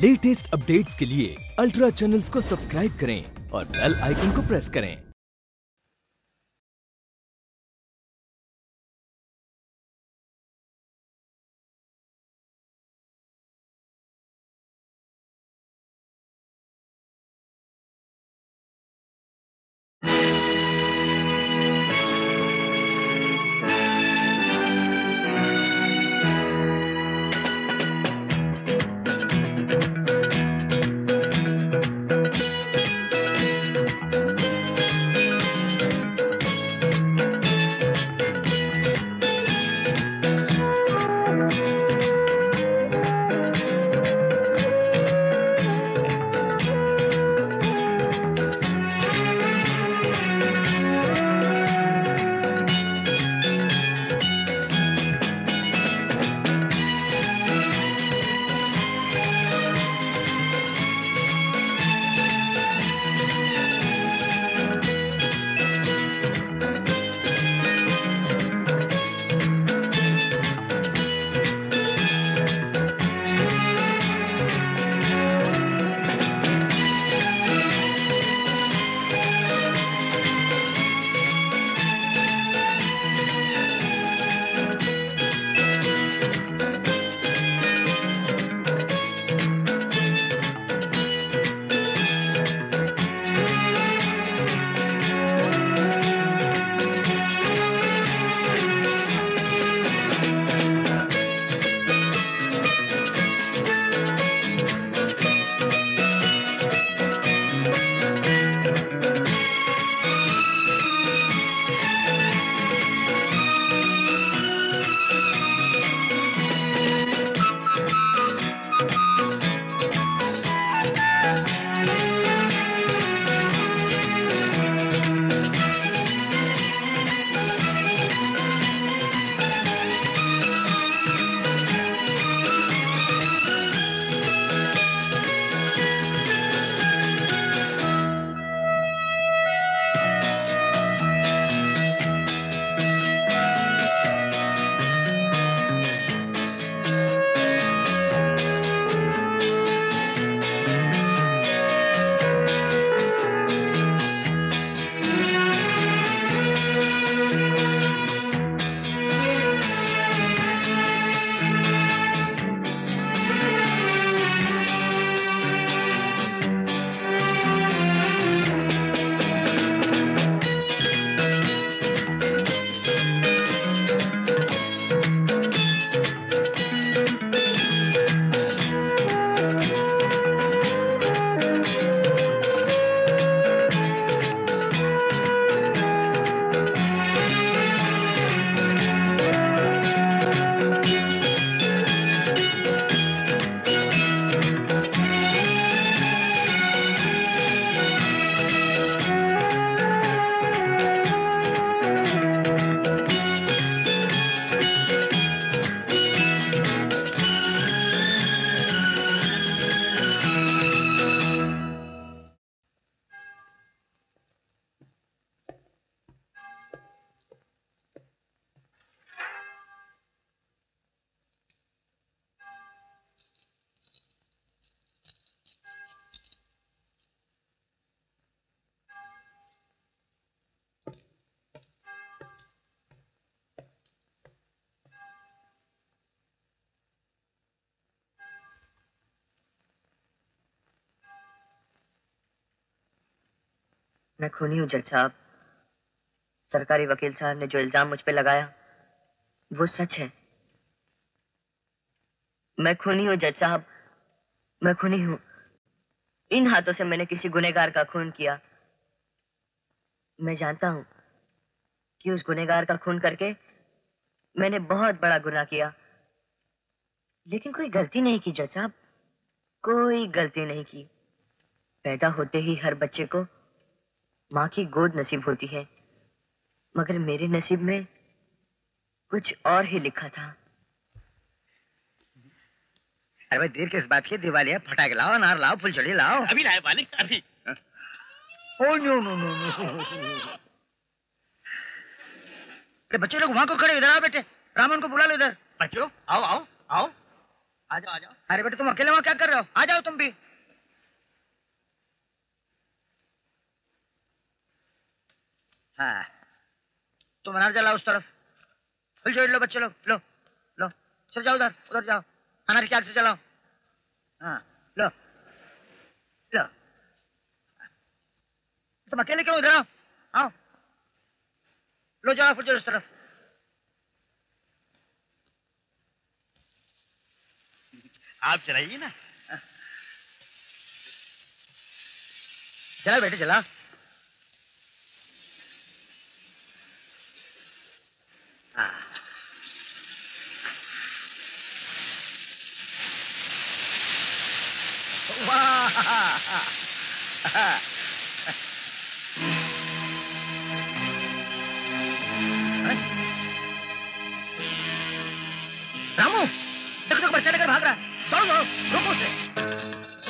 Latest updates के लिए ultra channels को सब्सक्राइब करें और बेल आइकन को प्रेस करें। मैं खूनी हूँ जज साहब। सरकारी वकील साहब ने जो इल्जाम मुझ पे लगाया वो सच है। मैं खूनी हूँ जज साहब, मैं खूनी हूँ। इन हाथों से मैंने किसी गुनहगार का खून किया। मैं जानता हूँ कि उस गुनहगार का खून करके मैंने बहुत बड़ा गुनाह किया, लेकिन कोई गलती नहीं की जज साहब, कोई गलती नहीं की। पैदा होते ही हर बच्चे को माँ की गोद नसीब होती है, मगर मेरे नसीब में कुछ और ही लिखा था। अरे भाई देर किस बात की? दिवाली है, फटाके लाओ, अनार लाओ, फुलझड़ी लाओ। अभी लाए मालिक, अभी। Oh no no no no. बच्चे लोग वहां को खड़े, इधर आओ बेटे। रामन को बुला लो इधर। बच्चों आओ आओ आओ आ जाओ आ जाओ। अरे बेटे तुम अकेले वहां क्या कर रहे हो? आ जाओ तुम भी। हाँ तुम अनार जलाओ उस तरफ। फुल जोड़ लो बच्चे लोग, लो लो चल जाओ उधर, उधर जाओ। अनार की आग से जलाओ। हाँ लो लो। तुम अकेले क्यों? इधर आओ, आओ लो जाओ फुल जोड़ उस तरफ। आप चलाइए ना। चला बेटे चला। रामू देखो देखो बच्चा लेकर भाग रहा है। दौड़ो दौड़ो, रोको उसे।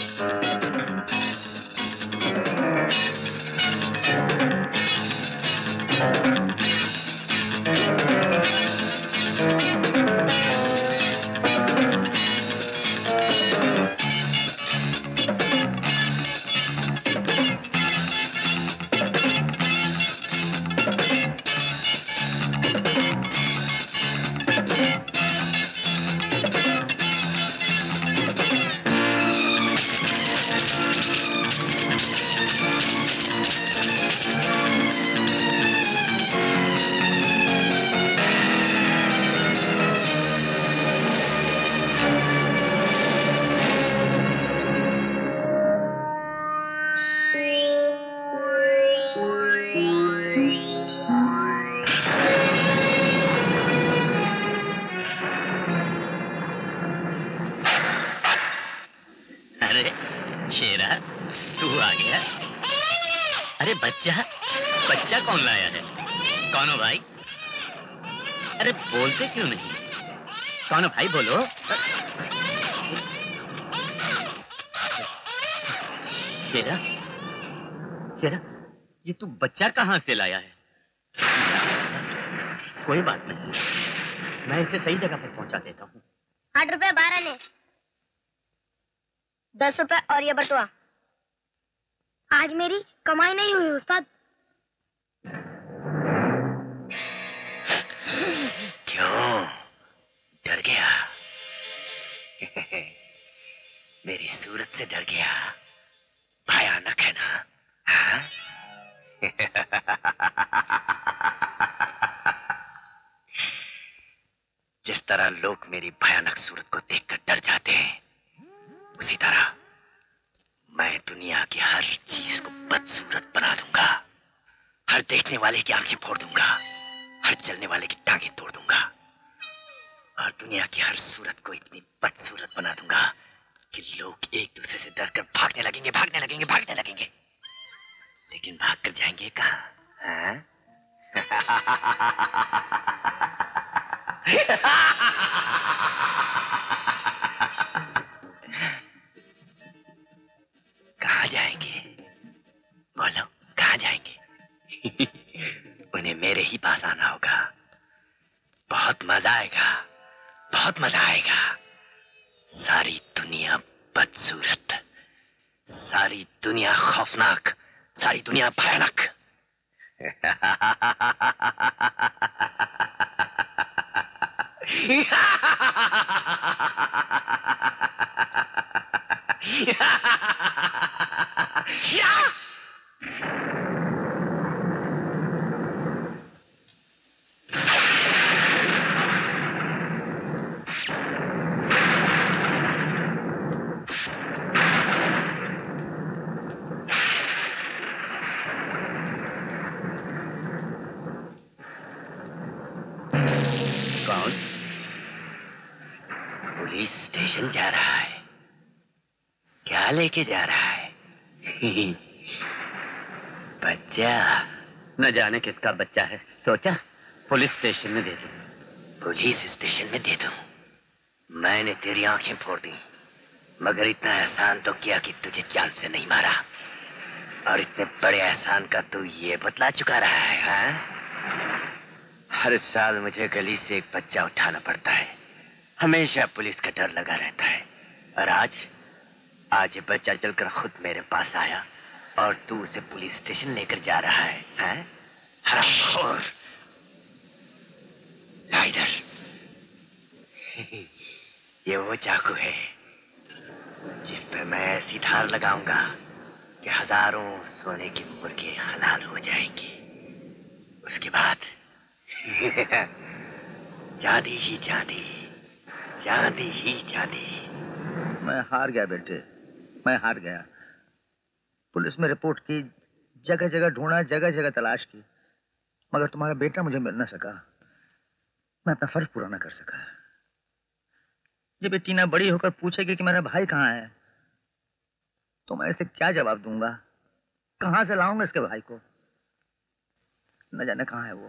अरे बच्चा, बच्चा कौन लाया है? कौन हो भाई? अरे बोलते क्यों नहीं? कौन हो भाई, बोलो। शेरा, शेरा, ये तू बच्चा कहाँ से लाया है? कोई बात नहीं, मैं इसे सही जगह पर पहुंचा देता हूँ। 8 रुपए 12 ने, 10 रुपए और ये बटुआ। आज मेरी कमाई नहीं हुई उस्ताद। क्यों डर गया? मेरी सूरत से डर गया? भयानक है ना? हाँ? जिस तरह लोग मेरी भयानक सूरत को देखकर डर जाते हैं, उसी तरह मैं दुनिया की हर चीज को बदसूरत बना दूंगा। हर देखने वाले की आंखें फोड़ दूंगा, हर चलने वाले की टांगें तोड़ दूंगा, और दुनिया की हर सूरत को इतनी बदसूरत बना दूंगा कि लोग एक दूसरे से डरकर भागने लगेंगे, भागने लगेंगे, भागने लगेंगे। लेकिन भाग कर जाएंगे कहाँ? हाँ? कहाँ जाएंगे? बोलो, कहाँ जाएंगे? उन्हें मेरे ही पास आना होगा। बहुत मजा आएगा, बहुत मजा आएगा। सारी दुनिया बदसूरत, सारी दुनिया खौफनाक, सारी दुनिया भयानक। कौन? पुलिस स्टेशन जा रहा है? क्या लेके जा रहा है? बच्चा। न जाने किसका बच्चा है, सोचा पुलिस स्टेशन में दे दूं। पुलिस स्टेशन में दे दूं? मैंने तेरी आंखें फोड़ दी, मगर इतना एहसान तो किया कि तुझे जान से नहीं मारा। और इतने बड़े एहसान का तू ये बतला चुका रहा है, हाँ? हर साल मुझे गली से एक बच्चा उठाना पड़ता है, हमेशा पुलिस का डर लगा रहता है। और आज ये बच्चा चलकर खुद मेरे पास आया और तू उसे पुलिस स्टेशन लेकर जा रहा है, हैं? हरामखोर। ला इधर। ये वो चाकू है जिस पे मैं ऐसी धार लगाऊंगा कि हजारों सोने की मुर्गे हलाल हो जाएंगे। उसके बाद चांदी ही चांदी, चांदी ही चांदी। मैं हार गया बेटे, मैं हार गया। पुलिस में रिपोर्ट की, जगह जगह ढूंढा, जगह जगह तलाश की, मगर तुम्हारा बेटा मुझे मिल न सका। मैं अपना फर्ज पूरा न कर सका। जब ये टीना बड़ी होकर पूछेगी कि मेरा भाई कहाँ है, तो मैं इसे क्या जवाब दूंगा? कहां से लाऊंगा इसके भाई को? न जाने कहाँ है वो।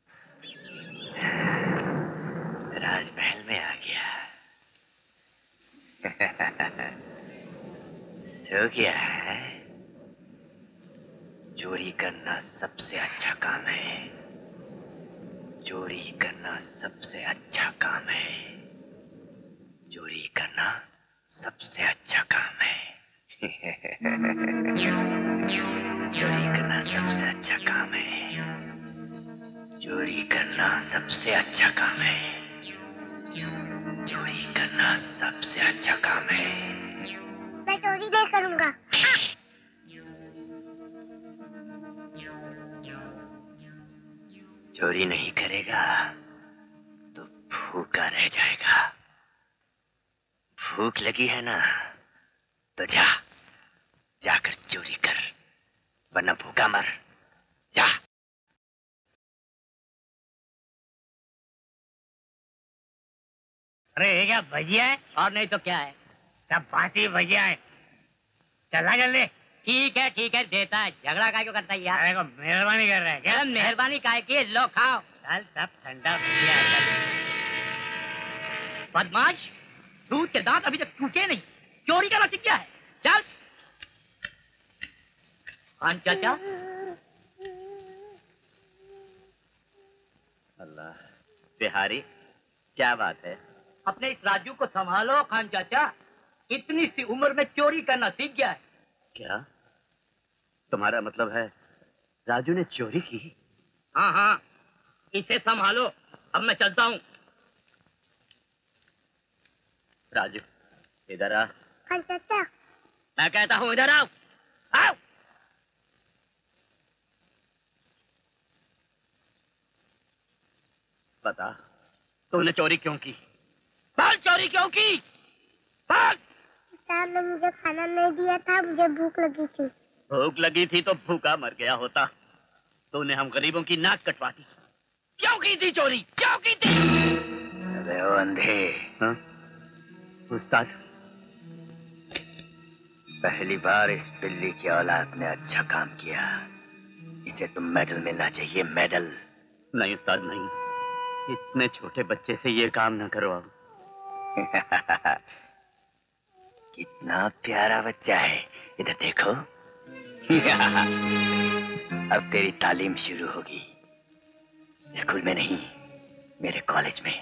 राजमहल में आ गया। सो गया है। चोरी करना सबसे अच्छा काम है। चोरी करना सबसे अच्छा काम है। चोरी करना सबसे अच्छा काम है। चोरी करना सबसे अच्छा काम है। चोरी करना सबसे अच्छा काम है। चोरी करना सबसे अच्छा काम है। मैं चोरी नहीं करूंगा। चोरी नहीं करेगा तो भूखा रह जाएगा। भूख लगी है ना, तो जाकर चोरी कर, वरना भूखा मर। जा। अरे ये क्या भजिया है? और नहीं तो क्या है? सब बासी भजिया है। चला जल्दी। ठीक है देता है। झगड़ा काय क्यों करता है यार? अरे को मेहरबानी कर रहा है क्या? मेहरबानी काय की? लो खाओ। चल सब ठंडा भजिया है। बदमाश, दूध के दांत अभी तक टूटे नहीं, चोरी करना सीख गया है। चल खान चाचा। अल्लाह, बिहारी क्या बात है? अपने इस राजू को संभालो खान चाचा, इतनी सी उम्र में चोरी करना सीख गया है। क्या तुम्हारा मतलब है राजू ने चोरी की? हाँ, इसे संभालो। अब मैं चलता हूँ। राजू इधर आ। हाँ चाचा। मैं कहता हूँ इधर आओ। आओ। बता, तूने चोरी क्यों की? बोल, चोरी क्यों की? बोल। उस्ताद ने मुझे खाना नहीं दिया था, मुझे भूख लगी थी। भूख लगी थी तो भूखा मर गया होता। तूने हम गरीबों की नाक कटवा दी। क्यों की थी चोरी? क्यों की थी? अबे ओ अंधे। हाँ? उस्ताद, पहली बार इस बिल्ली की औलाद ने अच्छा काम किया। इसे तो मेडल मिलना चाहिए, मेडल। नहीं उस्ताद नहीं, इतने छोटे बच्चे से ये काम ना करवाओ। कितना प्यारा बच्चा है, इधर देखो। अब तेरी तालीम शुरू होगी। स्कूल में नहीं, मेरे कॉलेज में।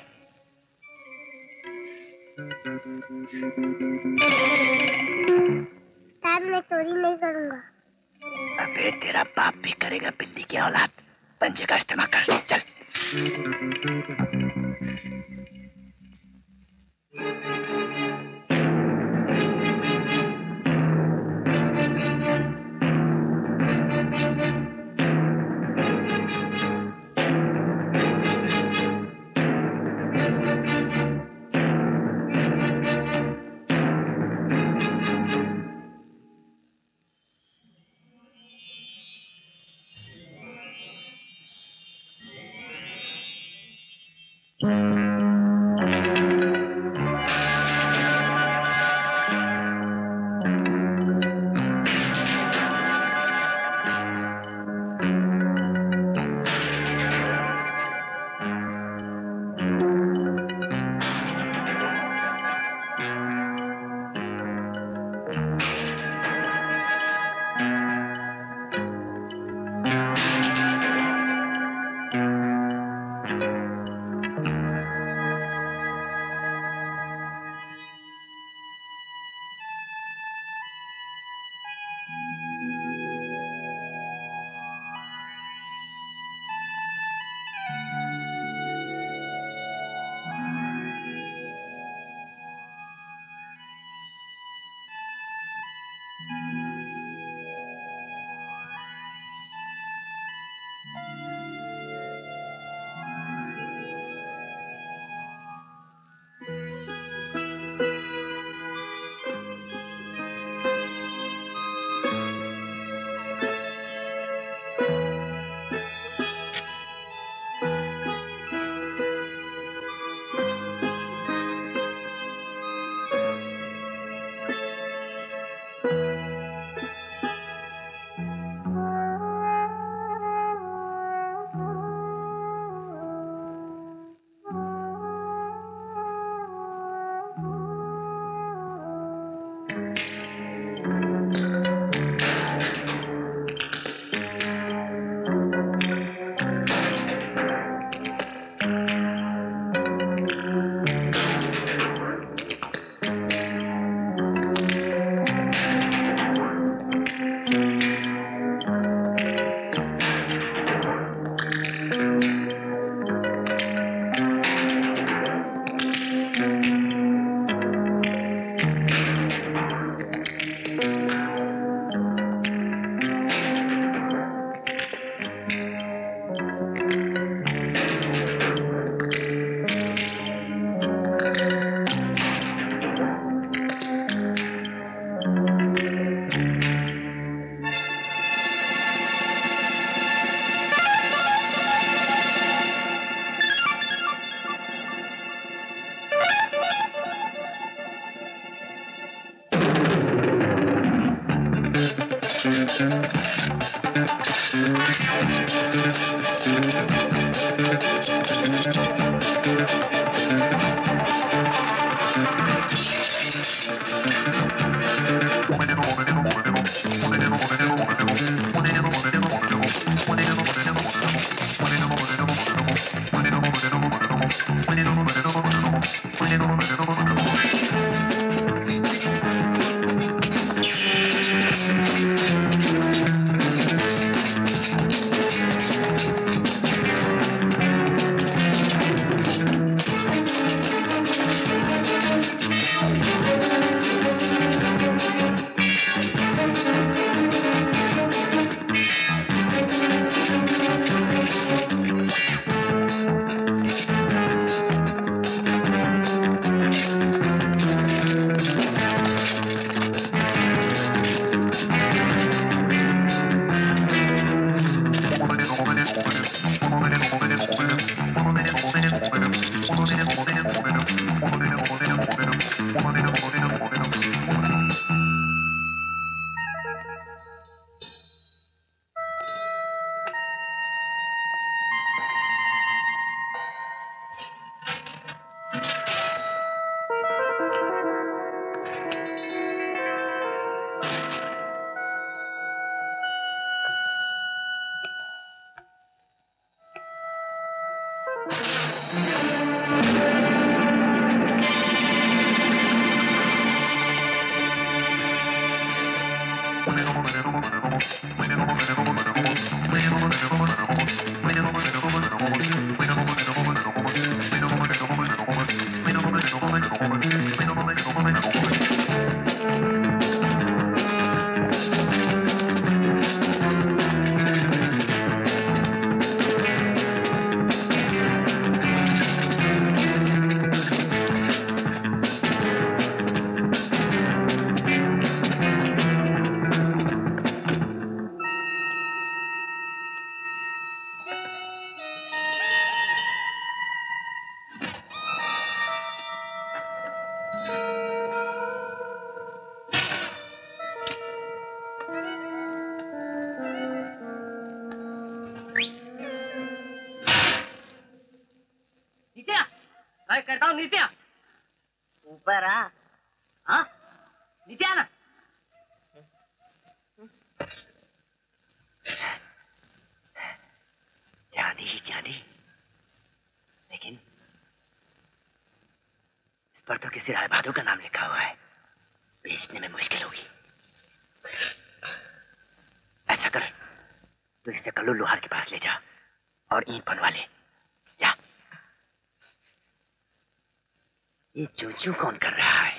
उस्ताद मैं चोरी नहीं करूंगा। अबे तेरा बाप भी करेगा, बिल्ली की औलाद। पंजे का इस्तेमाल कर, चल। कहता हूँ नीचे आ। ऊपर आ। हाँ नीचे आना। चांदी ही चांदी, लेकिन इस पर तो किसी राय बहादुर का नाम लिखा हुआ है। बेचने में मुश्किल होगी। ऐसा कर, तू इसे कल्लू लोहार के पास ले जा और ईंट बनवा ले। जा। ये चूचू कौन कर रहा है?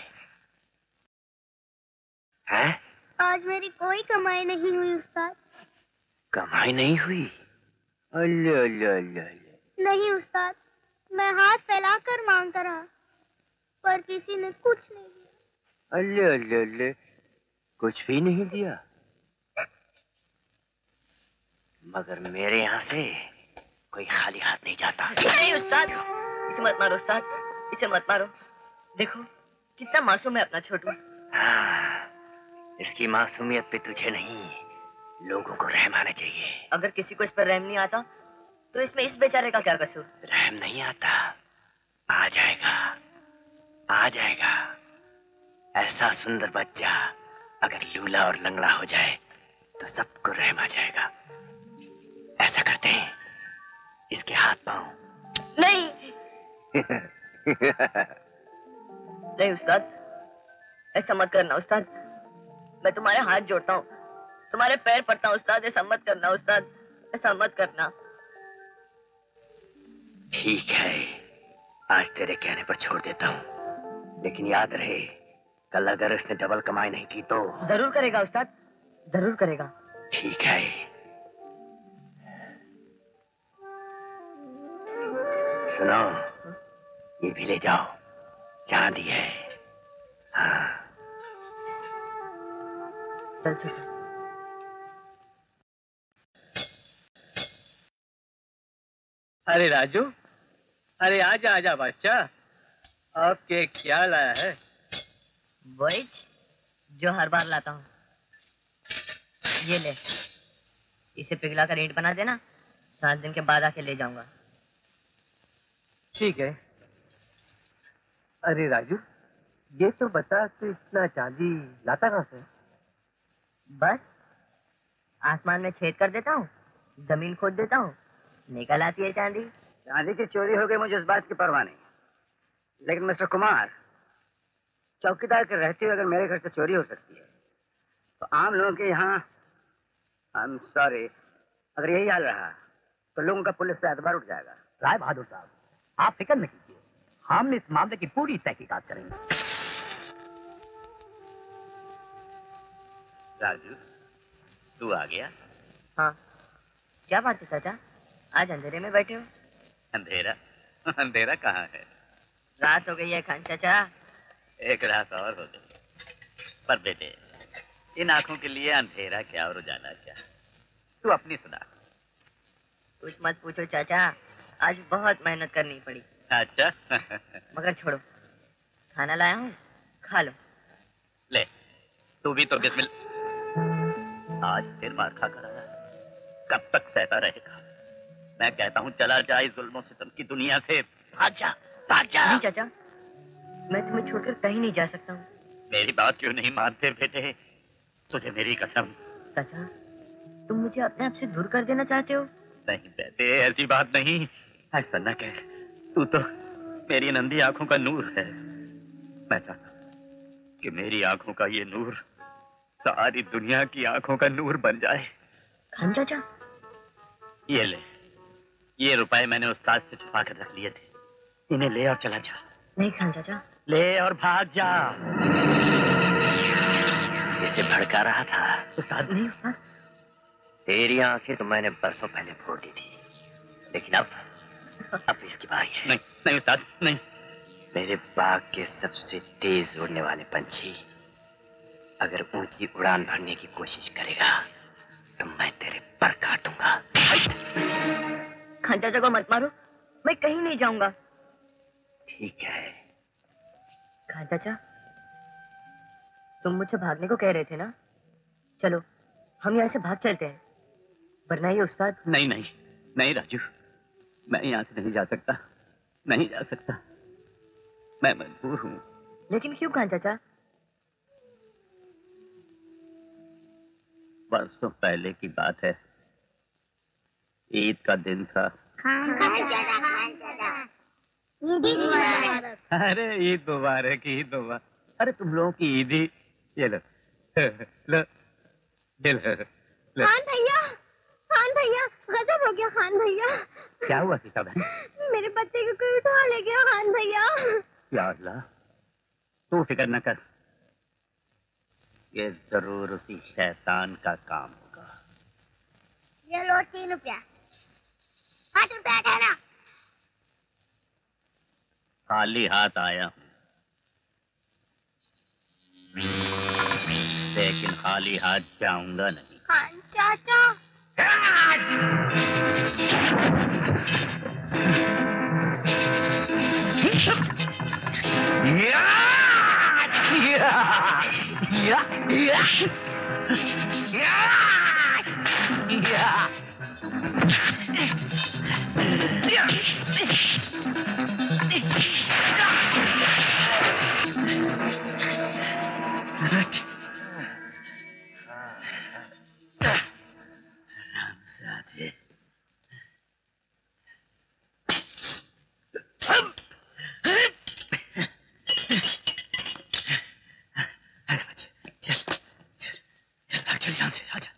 हैं? आज मेरी कोई कमाई नहीं हुई उस्ताद। कमाई नहीं हुई? अल्ले अल्ले अल्ले अल्ले। नहीं उस्ताद, मैं हाथ फैलाकर मांगता रहा पर किसी ने कुछ नहीं दिया। अल्ले अल्ले अल्ले, कुछ भी नहीं दिया? मगर मेरे यहाँ से कोई खाली हाथ नहीं जाता। नहीं उस्ताद, इसे मत मारो उस्ताद, इसे मत मारो। देखो कितना मासूम है अपना छोटू। हाँ, इसकी मासूमियत पे तुझे नहीं, लोगों को रहम आना चाहिए। अगर किसी को इस पर रहम नहीं आता तो इसमें इस बेचारे का क्या कसूर? रहम नहीं आता, आ जाएगा, आ जाएगा। ऐसा सुंदर बच्चा अगर लूला और लंगड़ा हो जाए तो सबको रहम आ जाएगा। ऐसा करते हैं, इसके हाथ पांव। नहीं। नहीं उस्ताद, ऐसा मत करना उस्ताद। मैं तुम्हारे हाथ जोड़ता हूँ, तुम्हारे पैर पड़ता हूँ उस्ताद। ऐसा मत करना उस्ताद, ऐसा मत करना। ठीक है, आज तेरे कहने पर छोड़ देता हूँ, लेकिन याद रहे कल अगर इसने डबल कमाई नहीं की तो। जरूर करेगा उस्ताद, जरूर करेगा। ठीक है। सुनो, ये भी ले जाओ, चांदी है। हाँ। चल छोटा। अरे राजू, अरे आजा आजा बादशाह, आपके क्या लाया है? वही जो हर बार लाता हूँ। ये ले, इसे पिघला कर ईंट बना देना, 7 दिन के बाद आके ले जाऊंगा। ठीक है। अरे राजू, ये तो बता तू इतना चांदी लाता कहाँ से? बस आसमान में छेद कर देता हूँ, जमीन खोद देता हूँ, निकल आती है चांदी। चांदी की चोरी हो गई, मुझे इस बात की परवाह नहीं, लेकिन मिस्टर कुमार, चौकीदार के रहते हुए अगर मेरे घर से चोरी हो सकती है तो आम लोगों के यहाँ, आई एम सॉरी, अगर यही हाल रहा तो लोगों का पुलिस से एतबार उठ जाएगा। राय बहादुर साहब, आप फिक्र न कीजिए, हम इस मामले की पूरी तहकीकात करेंगे। राजू, तू आ गया? हाँ, क्या बात है चाचा, आज अंधेरे में बैठे हो? अंधेरा? अंधेरा कहाँ है? रात हो गई है खान चाचा। एक रात और हो गई। पर बेटे, इन आंखों के लिए अंधेरा क्या और उजाला क्या? तू अपनी सुना। कुछ मत पूछो चाचा, आज बहुत मेहनत करनी पड़ी। अच्छा। मगर छोड़ो, खाना लाया हूँ, खा लो। ले, तू भी तो बिस्मिल। आज फिर मार खा कर आया, कब तक सहता रहेगा? मैं कहता हूँ चला जा इस जुल्मों सितम की दुनिया से, भाग जा, भाग जा। नहीं चाचा, मैं तुम्हें छोड़कर कहीं नहीं जा सकता हूँ। मेरी बात क्यों नहीं मानते बेटे? तुझे मेरी कसम। चाचा, तुम मुझे अपने आप से दूर कर देना चाहते हो? नहीं बेटे, ऐसी बात नहीं। ऐसा न कह, तू तो मेरी नंदी आंखों का नूर है। मैं चाहता हूँ कि मेरी आंखों का ये नूर सारी दुनिया की आंखों का नूर बन जाए। खान चाचा, ये ले, ये रुपए मैंने उस्ताद से छुपा कर रख लिए थे, इन्हें ले और चला जा। नहीं खान चाचा। ले और भाग जा। इसे भड़का रहा था उस्ताद। नहीं उस्ताद। तेरी आंखें तो मैंने बरसों पहले फोड़ दी थी, लेकिन अब इसकी बारी है। नहीं नहीं उस्ताद, नहीं। मेरे बाग के सबसे तेज उड़ने वाले पंछी अगर ऊंची उड़ान भरने की कोशिश करेगा तो मैं तेरे पर काटूंगा। खान चाचा को मत मारो, मैं कहीं नहीं जाऊंगा। ठीक है। खान चाचा, तुम मुझसे भागने को कह रहे थे ना? चलो हम यहाँ से भाग चलते हैं, वरना ये उस्ताद। नहीं नहीं नहीं राजू, मैं यहाँ से नहीं जा सकता, नहीं जा सकता। मैं मजबूर हूँ। लेकिन क्यों खान चाचा? बरसों पहले की बात है, ईद का दिन था। अरे ईद मुबारक, ईद मुबारक। अरे तुम लोगों की ईद ही ये लो लो ये लो लो। खान भैया गजब हो गया खान भैया। क्या हुआ सीता बहन? मेरे बच्चे को कोई उठा ले गया खान भैया। या अल्लाह, तू फिक्र न कर, ये जरूर उसी शैतान का काम होगा। ये लो 3 रुपया। 8 रुपया ठहरा। खाली हाथ आया हूँ, लेकिन खाली हाथ जाऊंगा नहीं। खान चाचा चल यहाँ से आजा।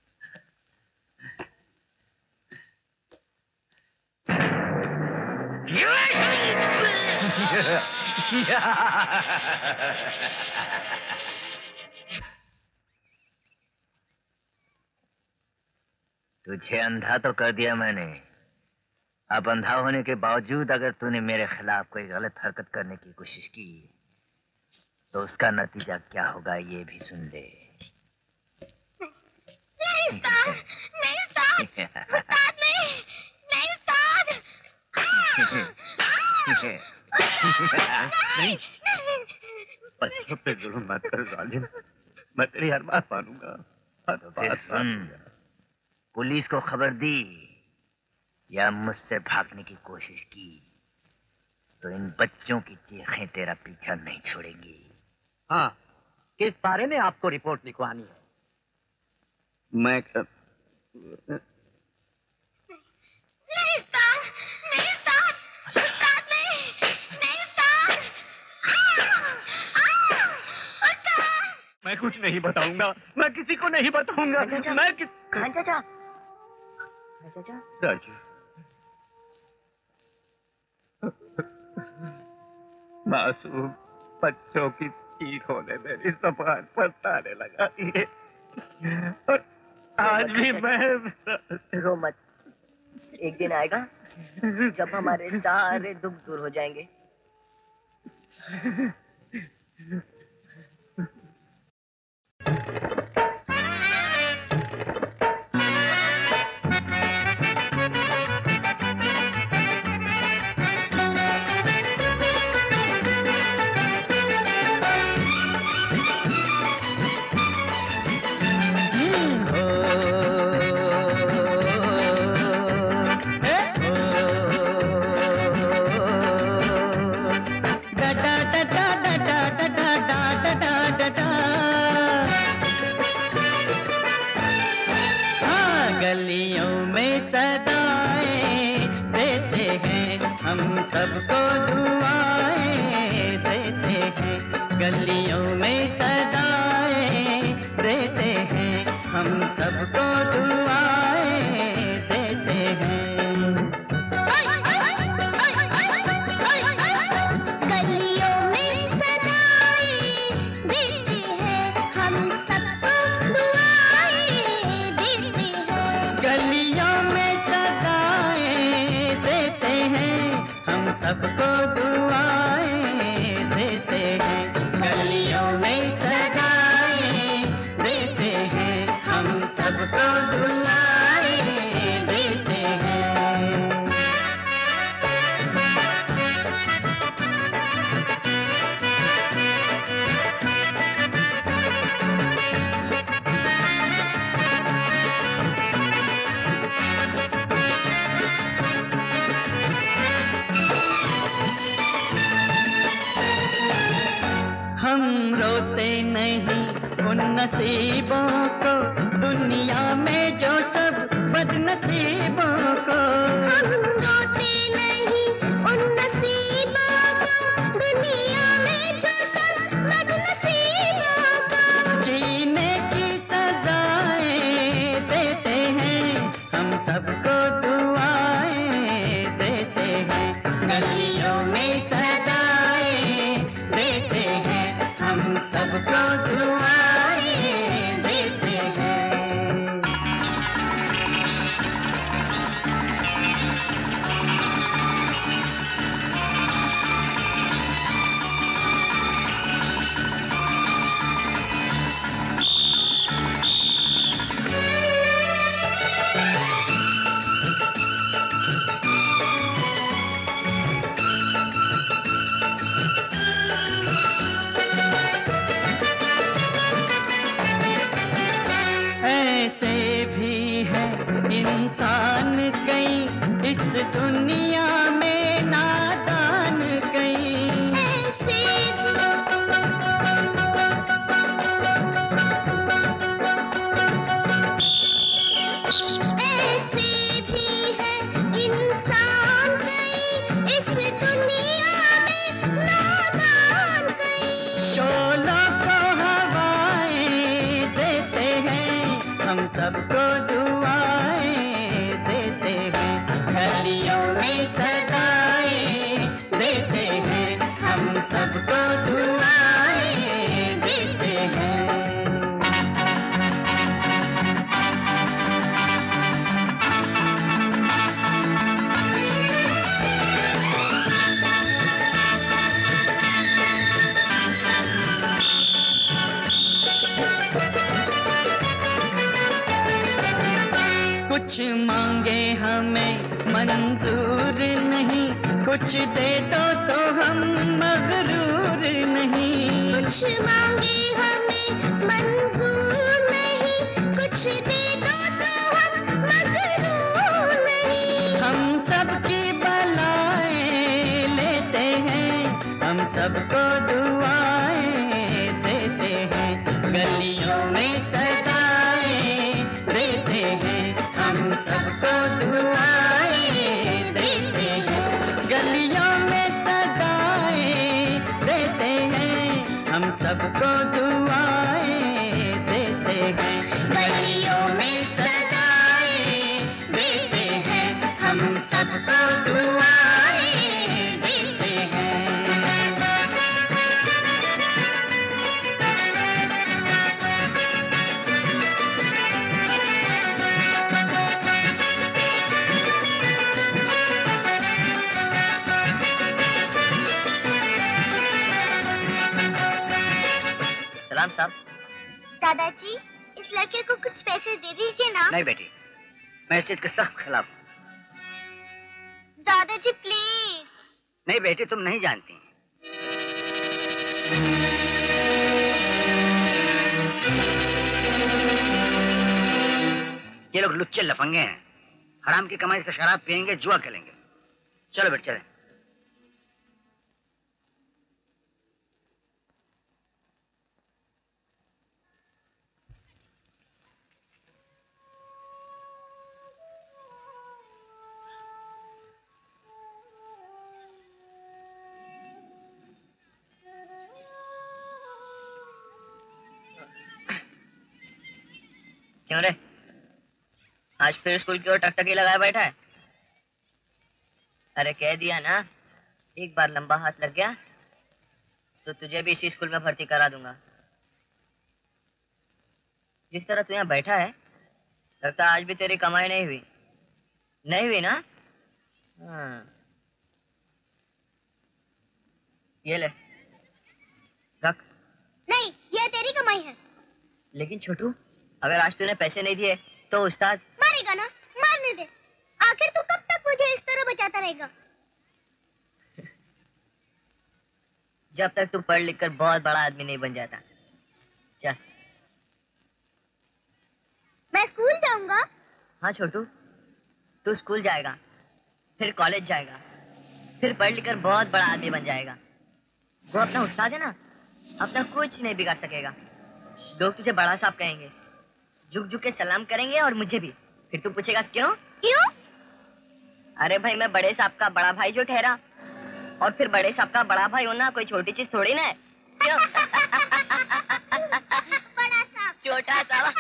तुझे अंधा तो कर दिया मैंने। अब अंधा होने के बावजूद अगर तूने मेरे खिलाफ कोई गलत हरकत करने की कोशिश की तो उसका नतीजा क्या होगा ये भी सुन ले। नहीं उस्ताद, नहीं उस्ताद, उस्ताद नहीं उस्ताद। नहीं, बच्चों पे जुल्म मत कर जालिम, मैं तेरी हर बात मानूंगा, हर बात मानूंगा। पुलिस को खबर दी या मुझसे भागने की कोशिश की तो इन बच्चों की चीखें तेरा पीछा नहीं छोड़ेंगी। हाँ, किस बारे में आपको रिपोर्ट लिखवानी है? मैं नहीं उस्ताद, नहीं उस्ताद, उस्ताद नहीं उस्ताद। उस्ताद मैं कुछ नहीं बताऊंगा, मैं किसी को नहीं बताऊंगा। मैं खान चाचा, चाचा राजू, मासूम बच्चों की चीखों ने मेरी ज़बान पर ताने लगा दिए और आज भी मैं रो मत। एक दिन आएगा जब हमारे सारे दुख दूर हो जाएंगे। गलियों में सदाएं देते हैं, हम सबको दुआएं देते हैं। गलियों में सदाएं देते हैं, हम सबको दुआएं देते हैं। गलियों में सदाएं देते हैं, हम सबको दुआएं देते हैं। गलियों में सदाएं देते हैं, हम सबको दुआएं देते हैं। गलियों हम रोते नहीं उन नसीबों को, दुनिया में जो सब बदनसीबों को। हम रोते नहीं उन नसीबों को, दुनिया में जो सब बदनसीबों को। जीने की सजाएं देते हैं, हम सबको दुआएं देते हैं। गलियों में सजाएं देते हैं, हम सबको दुआएं देते हैं। ऐसे भी है इंसान कई, इस दुनिया में नादान कई। ऐसे भी है इंसान कई, इस दुनिया में नादान कई। शोलों को हवाएं देते हैं, हम सबको दुआएं देते हैं। गलियों में सदाएं देते हैं, हम सबको दुआएं देते हैं। कुछ मांगे हमें मंजूर नहीं, कुछ दे दो तो हम मगरूर नहीं। कुछ मांगे हमें मंजूर नहीं, कुछ दे दो तो हम मगरूर नहीं। हम सबकी बलाएं लेते हैं, हम सबको दुआएं देते हैं। गलियों में सदाएं देते हैं, हम सबको दुआएं देते हैं। गलियों में सदाएं देते हैं, हम सबको दुआएं देते हैं। गलियों में सदाएं देते हैं, हम सबको दुआएं देते हैं। सलाम साहब। दादाजी, इस लड़के को कुछ पैसे दे दीजिए ना। नहीं बेटी, मैं इस चीज के सख्त खिलाफ हूँ। दादाजी प्लीज। नहीं बेटी, तुम नहीं जानती। ये लोग लुच्चे लफंगे हैं, हराम की कमाई से शराब पियेंगे, जुआ खेलेंगे। चलो बेटे चले। क्यों रे, आज फिर स्कूल की ओर टकटकी लगाए बैठा है? अरे कह दिया ना, एक बार लंबा हाथ लग गया तो तुझे भी इसी स्कूल में भर्ती करा दूंगा। जिस तरह तू यहाँ बैठा है, लगता आज भी तेरी कमाई नहीं हुई। नहीं हुई ना? हाँ। ये ले, रख। नहीं, ये तेरी कमाई है। लेकिन छोटू, अगर आज तूने पैसे नहीं दिए तो उस्ताद मारेगा ना। मारने दे। आखिर तू कब तक मुझे इस तरह बचाता रहेगा? जब तक तू पढ़ लिख कर बहुत बड़ा आदमी नहीं बन जाता। चल। मैं स्कूल जाऊंगा। हाँ छोटू, तू स्कूल जाएगा, फिर कॉलेज जाएगा, फिर पढ़ लिख कर बहुत बड़ा आदमी बन जाएगा। वो अपना उस्ताद है ना, अपना कुछ नहीं बिगाड़ सकेगा। लोग तुझे बड़ा साहब कहेंगे, झुक झुक के सलाम करेंगे और मुझे भी। फिर तू पूछेगा क्यों? क्यों? अरे भाई मैं बड़े साहब का बड़ा भाई जो ठहरा, और फिर बड़े साहब का बड़ा भाई होना कोई छोटी चीज थोड़ी ना है। क्यों? बड़ा साहब, छोटा साहब।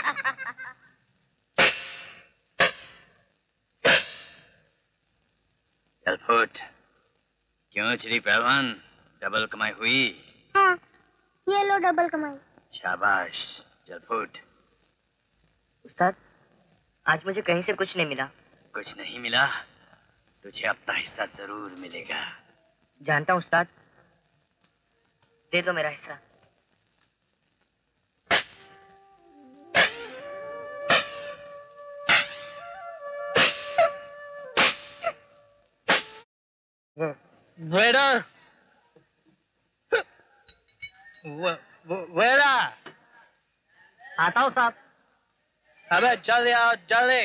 चल फुट। क्यों चिड़ी पहलवान, डबल कमाई हुई? हाँ, ये लो डबल कमाई। शाबाश, चल फुट। उस्ताद, आज मुझे कहीं से कुछ नहीं मिला। कुछ नहीं मिला? तुझे अपना हिस्सा जरूर मिलेगा। जानता हूँ उस्ताद, दे दो मेरा हिस्सा। वेटर, वेरा, आता हूँ साहब। अबे जल्दी आओ जल्दी।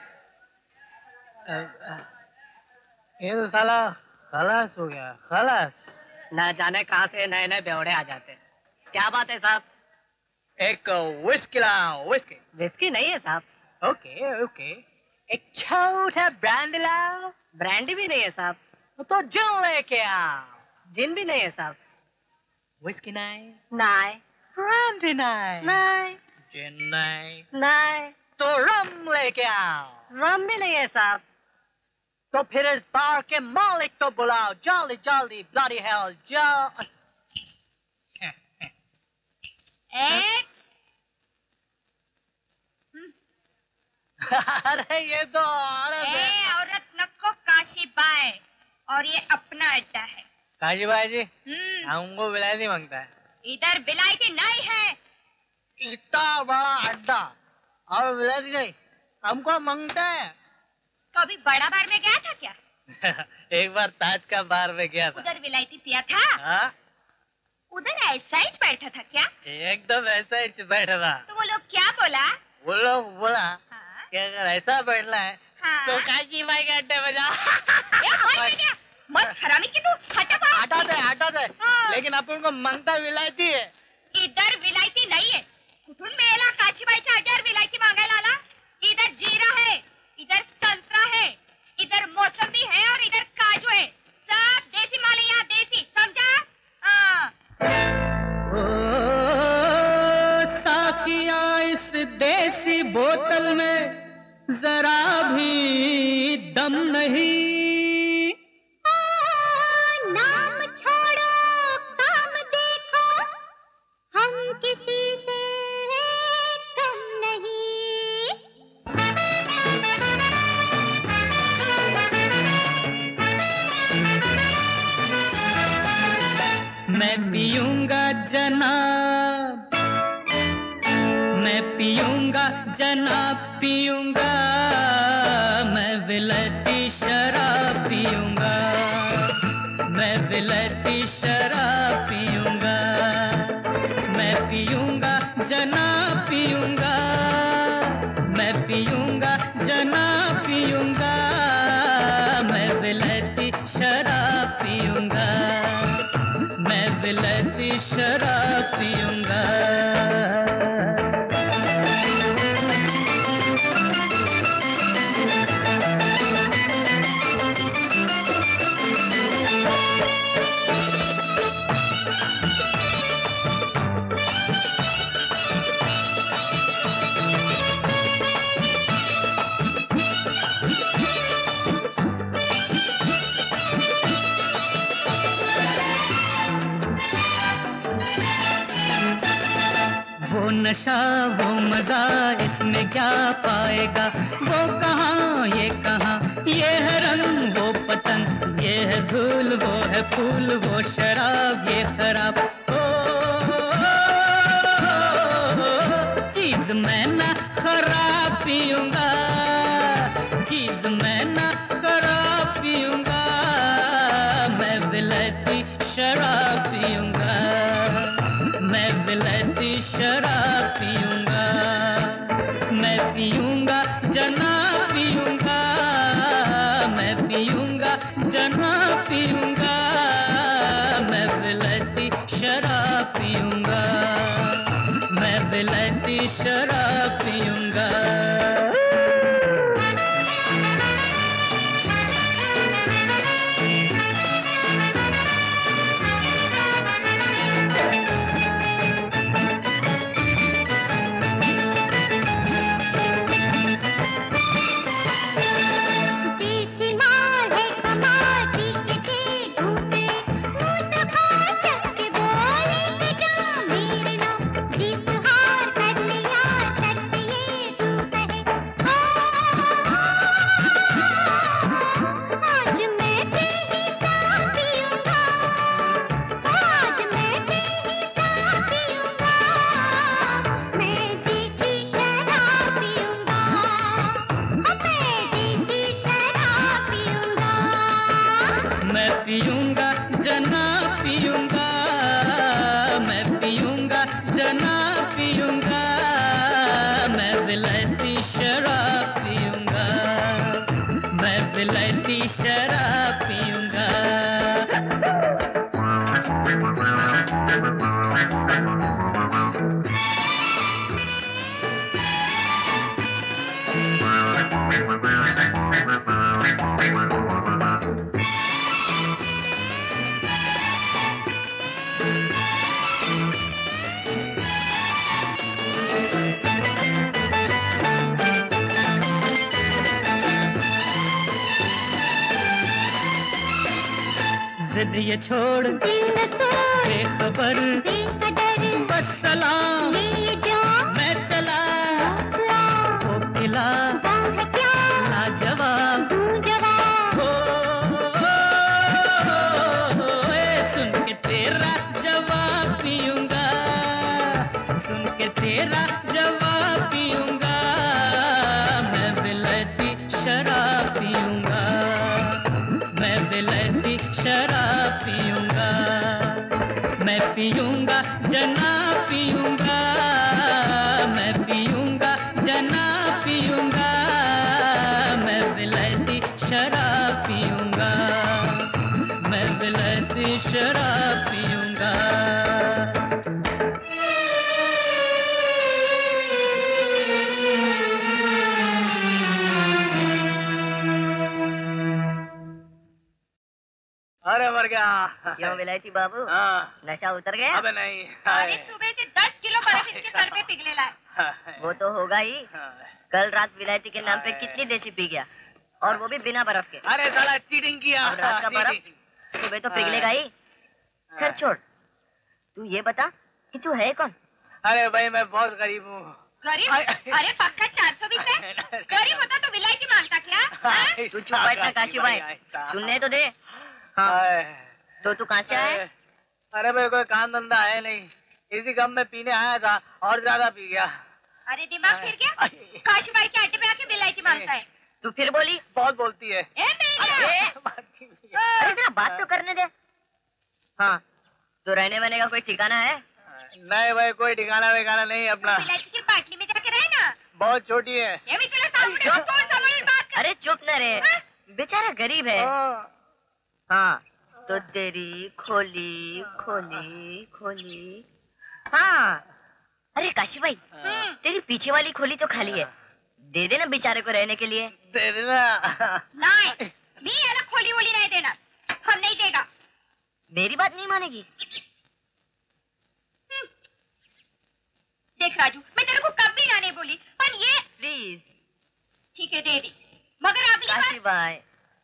ये तो साला खलास हो गया, खलास। न जाने कहाँ से नए नए बेवड़े आ जाते हैं। क्या बात है साहब? एक विस्की लाओ, विस्की। विस्की नहीं है साहब। Okay okay. एक छोटा ब्रांडी लाओ। ब्रांडी भी नहीं है साहब। तो जिन लेके आओ। जिन भी नहीं है साहब। विस्की नहीं, नहीं, ब्रांडी नहीं, नहीं, जिन नहीं, नहीं, तो रम लेके आओ। रम भी नहीं है साहब। तो फिर इस बार के मालिक तो बुलाओ, जल्दी जल्दी, ब्लडी हेल, जल्दी। अरे ये तो औरत है। औरत नको काशी बाय, और ये अपना अड्डा है। काजी भाई जी, हमको विलायती मांगता है। इधर विलायती नहीं है। इतना बड़ा अड्डा और विलायती नहीं, हमको मांगता है। कभी बड़ा बार में गया था क्या? एक बार ताज का बार में गया था। उधर विलायती पिया था? हाँ? उधर ऐसा ही बैठा था क्या? एकदम ऐसा ही बैठा था। तो वो लोग क्या बोला? वो लोग बोला हाँ? कि अगर ऐसा बैठना है हाँ? तो काजी भाई के अड्डे में जा। मत हरामी की तू, हटा दे। हाँ। लेकिन अपन को मांगता विलायती है। इधर विलायती नहीं है। कुठून मेला काशीबाईच्या अड्ड्यावर विलायती मागायला आला? इधर जीरा है, इधर संतरा है, इधर मौसमी है और इधर काजू है। सब देसी माल है यहाँ, देसी, समझा? हाँ। ओ साकिया, इस देसी बोतल में जरा भी दम नहीं। नाम छोड़ो, काम देखो, हम किसी से कम नहीं। मैं पीऊंगा जनाब, मैं पीऊंगा जनाब, पीऊंगा मैं विलायती शराब पीऊंगा, मैं विलायती शराब पीऊंगा, मैं पीऊंगा जनाब, पीऊंगा मैं पीऊंगा जनाब, पीऊंगा मैं विलायती शराब पीऊंगा, मैं विलायती शराब पीऊंगा। वो नशा वो मजा इसमें क्या पाएगा, वो कहाँ ये कहाँ, ये है रंग वो पतंग, ये है धूल वो है फूल, वो शराब ये खराब। चीज मैं ना खराब पीऊंगा, चीज मैं ना खराब पीऊंगा, मैं विलायती शराब पीऊंगा, मैं विलायती शराब पीऊंगा, मैं पीऊंगा जनाब, पीऊंगा मैं पीऊंगा जनाब, पीऊंगा मैं विलायती शराब पीऊंगा। दिए छोड़ बेखबर बस सलाम मैं चला वो पिला लाजवाब हो सुन के तेरा जवाब पीऊंगा, सुन के तेरा जवाब पीऊंगा, मैं विलायती शराब पीऊंगा, मैं विलायती शराब पीऊंगा, मैं पीऊंगा जना पीऊंगा, मैं पीऊंगा जना पीऊंगा, मैं विलायती शराब पीऊंगा, मैं विलायती शराब पीऊंगा। अरे मर गया। क्यों विलायती बाबू? नशा उतर गया? अबे नहीं। अरे सुबह से 10 किलो बर्फ इसके सर पे पिघलेला है। वो तो होगा ही। कल रात विलायती के नाम पे कितनी देसी पी गया, और वो भी बिना बर्फ के। अरे साला चीटिंग किया। अब रात का बर्फ सुबह तो पिघलेगा ही। खैर छोड़, तू ये बता कि तू है कौन? अरे भाई मैं बहुत गरीब हूँ। गरीब? अरे पक्का 420 है। गरीब होता तो विलायती मांगता क्या? तू चुप बैठना काशी भाई, सुनने तो दे। हाँ। तो तू कहाँ से आया? अरे भाई कोई काम धंधा है नहीं, इसी गम में पीने आया था और ज्यादा पी गया। अरे दिमाग फिर गया? काशीबाई के अड्डे पे आके विलायती मांगता है। तू फिर बोली? बहुत बोलती है। अरे तेरा बात तो करने दे। हाँ, तो रहने वहने का कोई ठिकाना है? नहीं भाई कोई ठिकाना विकाना नहीं अपना। विलायती की पाटली में जाके रहे ना। बहुत छोटी है। ये भी चलो सामने बात कर। अरे चुप न रे, बेचारा गरीब है। हाँ, तो तेरी खोली खोली खोली। हाँ, अरे काशी भाई, तेरी पीछे वाली खोली तो खाली है, दे देना बेचारे को रहने के लिए। दे देना। नहीं, मैं ये खोली वोली नहीं देना, हम नहीं देगा। मेरी बात नहीं मानेगी? देख राजू, मैं तेरे को कभी ना नहीं बोली, पर ये प्लीज। ठीक है दे दी, मगर अगली काशी भाई।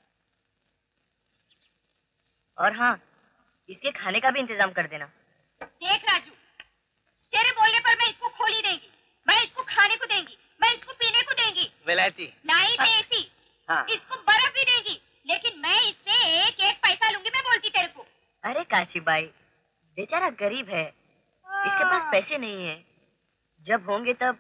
और हाँ, इसके खाने का भी इंतजाम कर देना। देख राजू, तेरे बोलने पर मैं इसको खोली देंगी, मैं इसको खाने को देंगी, मैं इसको पीने को देंगी। विलायती नहीं देसी। हाँ। इसको बर्फ भी देंगी, लेकिन मैं इससे एक एक पैसा लूंगी, मैं बोलती तेरे को। अरे काशी भाई, बेचारा गरीब है, इसके पास पैसे नहीं है, जब होंगे तब।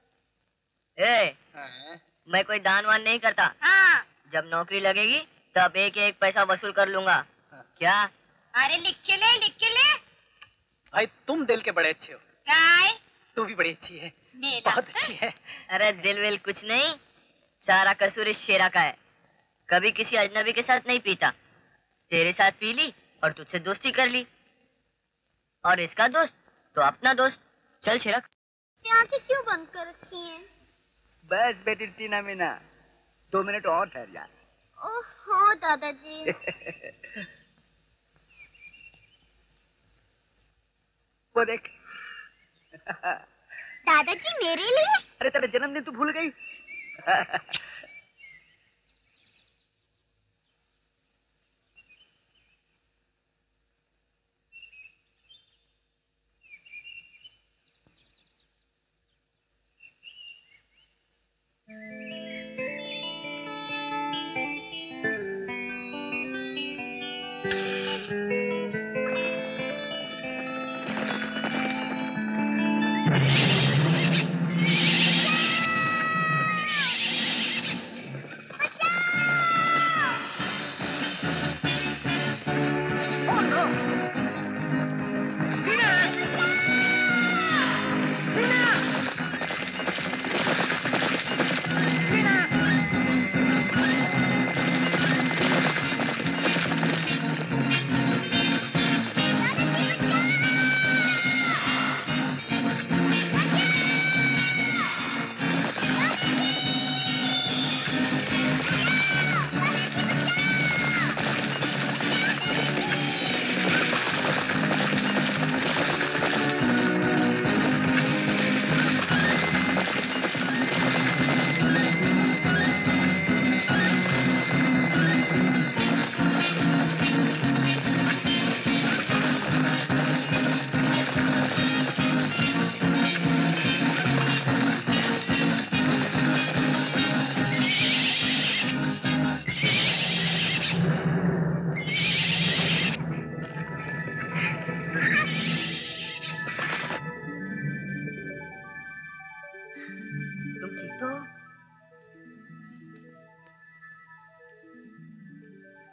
मैं कोई दान वान नहीं करता। हाँ। जब नौकरी लगेगी तब एक एक पैसा वसूल कर लूंगा। क्या? अरे लिख के ले, लिख के ले। भाई तुम दिल के बड़े अच्छे हो। काय? तू भी बड़ी अच्छी है, मेरा बहुत अच्छी है। अरे दिल विल कुछ नहीं, सारा कसूर इस शेरा का है। कभी किसी अजनबी के साथ नहीं पीता, तेरे साथ पी ली और तुझसे दोस्ती कर ली, और इसका दोस्त तो अपना दोस्त। चल शिरक। आंखें क्यों बंद कर रखी हैं? बस बेटी टीना मीना, 2 मिनट और ठहर जा। ओहो दादाजी। वो देख। दादाजी मेरे लिए? अरे तेरा जन्मदिन तू भूल गई?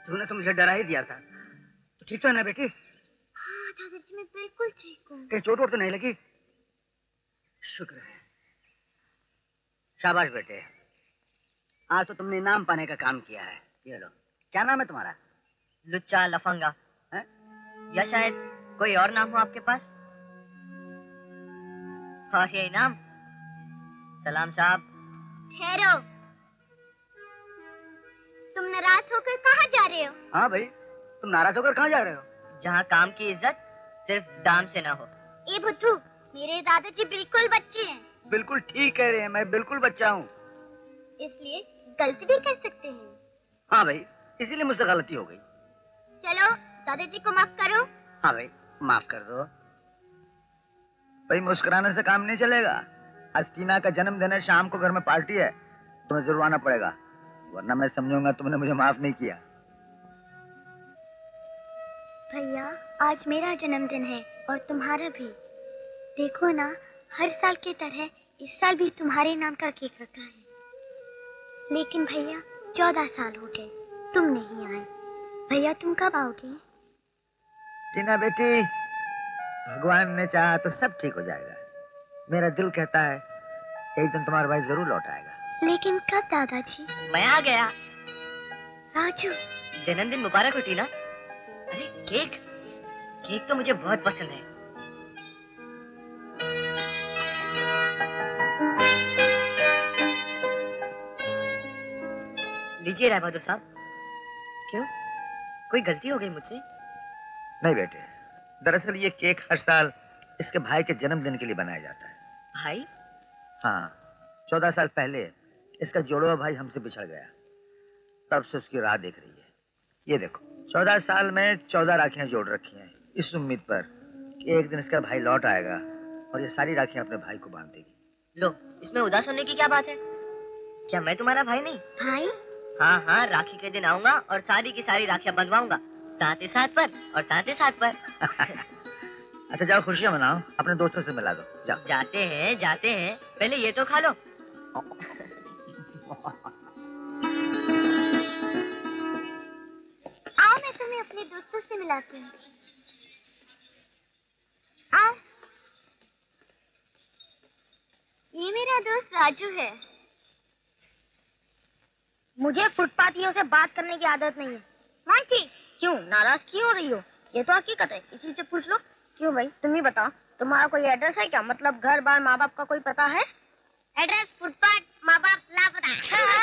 तूने तो मुझे डरा ही दिया था। तो ठीक तो है ना बेटी? हाँ दादाजी, मैं बिल्कुल ठीक हूँ। कहीं चोट वोट तो नहीं लगी? शुक्र है। शाबाश बेटे, आज तो तुमने इनाम पाने का काम किया है। ये लो। क्या नाम है तुम्हारा? लुच्चा लफंगा है? या शायद कोई और नाम हो आपके पास? और ये इनाम? सलाम साहब। ठहरो, तुम नाराज होकर कहाँ जा रहे हो? हाँ भाई, तुम नाराज होकर कहाँ जा रहे हो? जहाँ काम की इज्जत सिर्फ दाम से ना हो। ए भुट्टू, मेरे दादाजी बिल्कुल बच्चे हैं। बिल्कुल ठीक कह रहे हैं, मैं बिल्कुल बच्चा हूँ। इसलिए गलती भी कर सकते हैं। हाँ भाई, इसीलिए मुझसे गलती हो गई। चलो दादाजी को माफ करो। हाँ भाई, माफ कर दो। भाई मुस्कुराने से काम नहीं चलेगा। आज टीना का जन्मदिन है, शाम को घर में पार्टी है, तुम्हें जरूर आना पड़ेगा, वरना मैं समझूंगा तुमने मुझे माफ नहीं किया। भैया, आज मेरा जन्मदिन है और तुम्हारा भी। देखो ना, हर साल की तरह इस साल भी तुम्हारे नाम का केक रखा है। लेकिन भैया 14 साल हो गए, तुम नहीं आए। भैया तुम कब आओगे? टीना बेटी, भगवान ने चाहा तो सब ठीक हो जाएगा। मेरा दिल कहता है एक दिन तुम्हारा भाई जरूर लौट आएगा। लेकिन कब दादाजी? मैं आ गया। राजू, जन्मदिन मुबारक हो टीना। अरे केक, केक तो मुझे बहुत पसंद है। लीजिए राय बहादुर साहब। क्यों, कोई गलती हो गई मुझसे? नहीं बेटे, दरअसल ये केक हर साल इसके भाई के जन्मदिन के लिए बनाया जाता है। भाई? हाँ, 14 साल पहले इसका जोड़वा भाई हमसे बिछड़ गया, तब से उसकी राह देख रही है। ये देखो, 14 साल में 14 राखियां जोड़ रखी हैं, इस उम्मीद पर कि एक दिन इसका भाई लौट आएगा और ये सारी राखियां अपने भाई को बांध देगी। लो, इसमें उदास होने की क्या बात है? क्या मैं तुम्हारा भाई नहीं? भाई? हाँ हाँ, राखी के दिन आऊंगा और सारी की सारी राखियां बंधवाऊंगा, साथ ही साथ पर और साथ ही साथ पर। अच्छा जाओ, खुशियां मनाओ, अपने दोस्तों से मिला दो, जाओ। जाते हैं, पहले ये तो खा लो। आओ, मैं तुम्हें अपने दोस्तों से मिलाती हूँ। आओ, ये मेरा दोस्त राजू है। मुझे फुटपाथियों से बात करने की आदत नहीं है। मानती, क्यों नाराज क्यों हो रही हो? ये तो हकीकत है, इसी से पूछ लो। क्यों भाई, तुम ही बताओ, तुम्हारा कोई एड्रेस है क्या? मतलब घर बार माँ बाप का कोई पता है? एड्रेस फुटपाथ, माँ बाप लापता।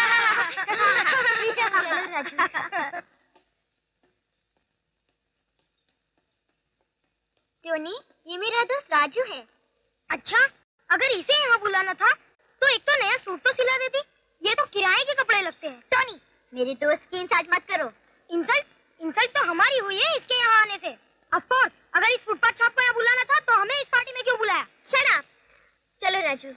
ट्योनी, ये मेरा दोस्त राजू है। अच्छा, अगर इसे यहाँ बुलाना था तो एक तो नया सूट तो सिला देती। ये तो किराए के कपड़े लगते हैं। टोनी, मेरे दोस्त की इंसल्ट मत करो। इंसल्ट तो हमारी हुई है इसके यहाँ आने से। ऑफ कोर्स, अगर इस फुटपाथ छाप को यहाँ बुलाना था तो हमें इस पार्टी में क्यों बुलाया? Shut up. चलो राजू,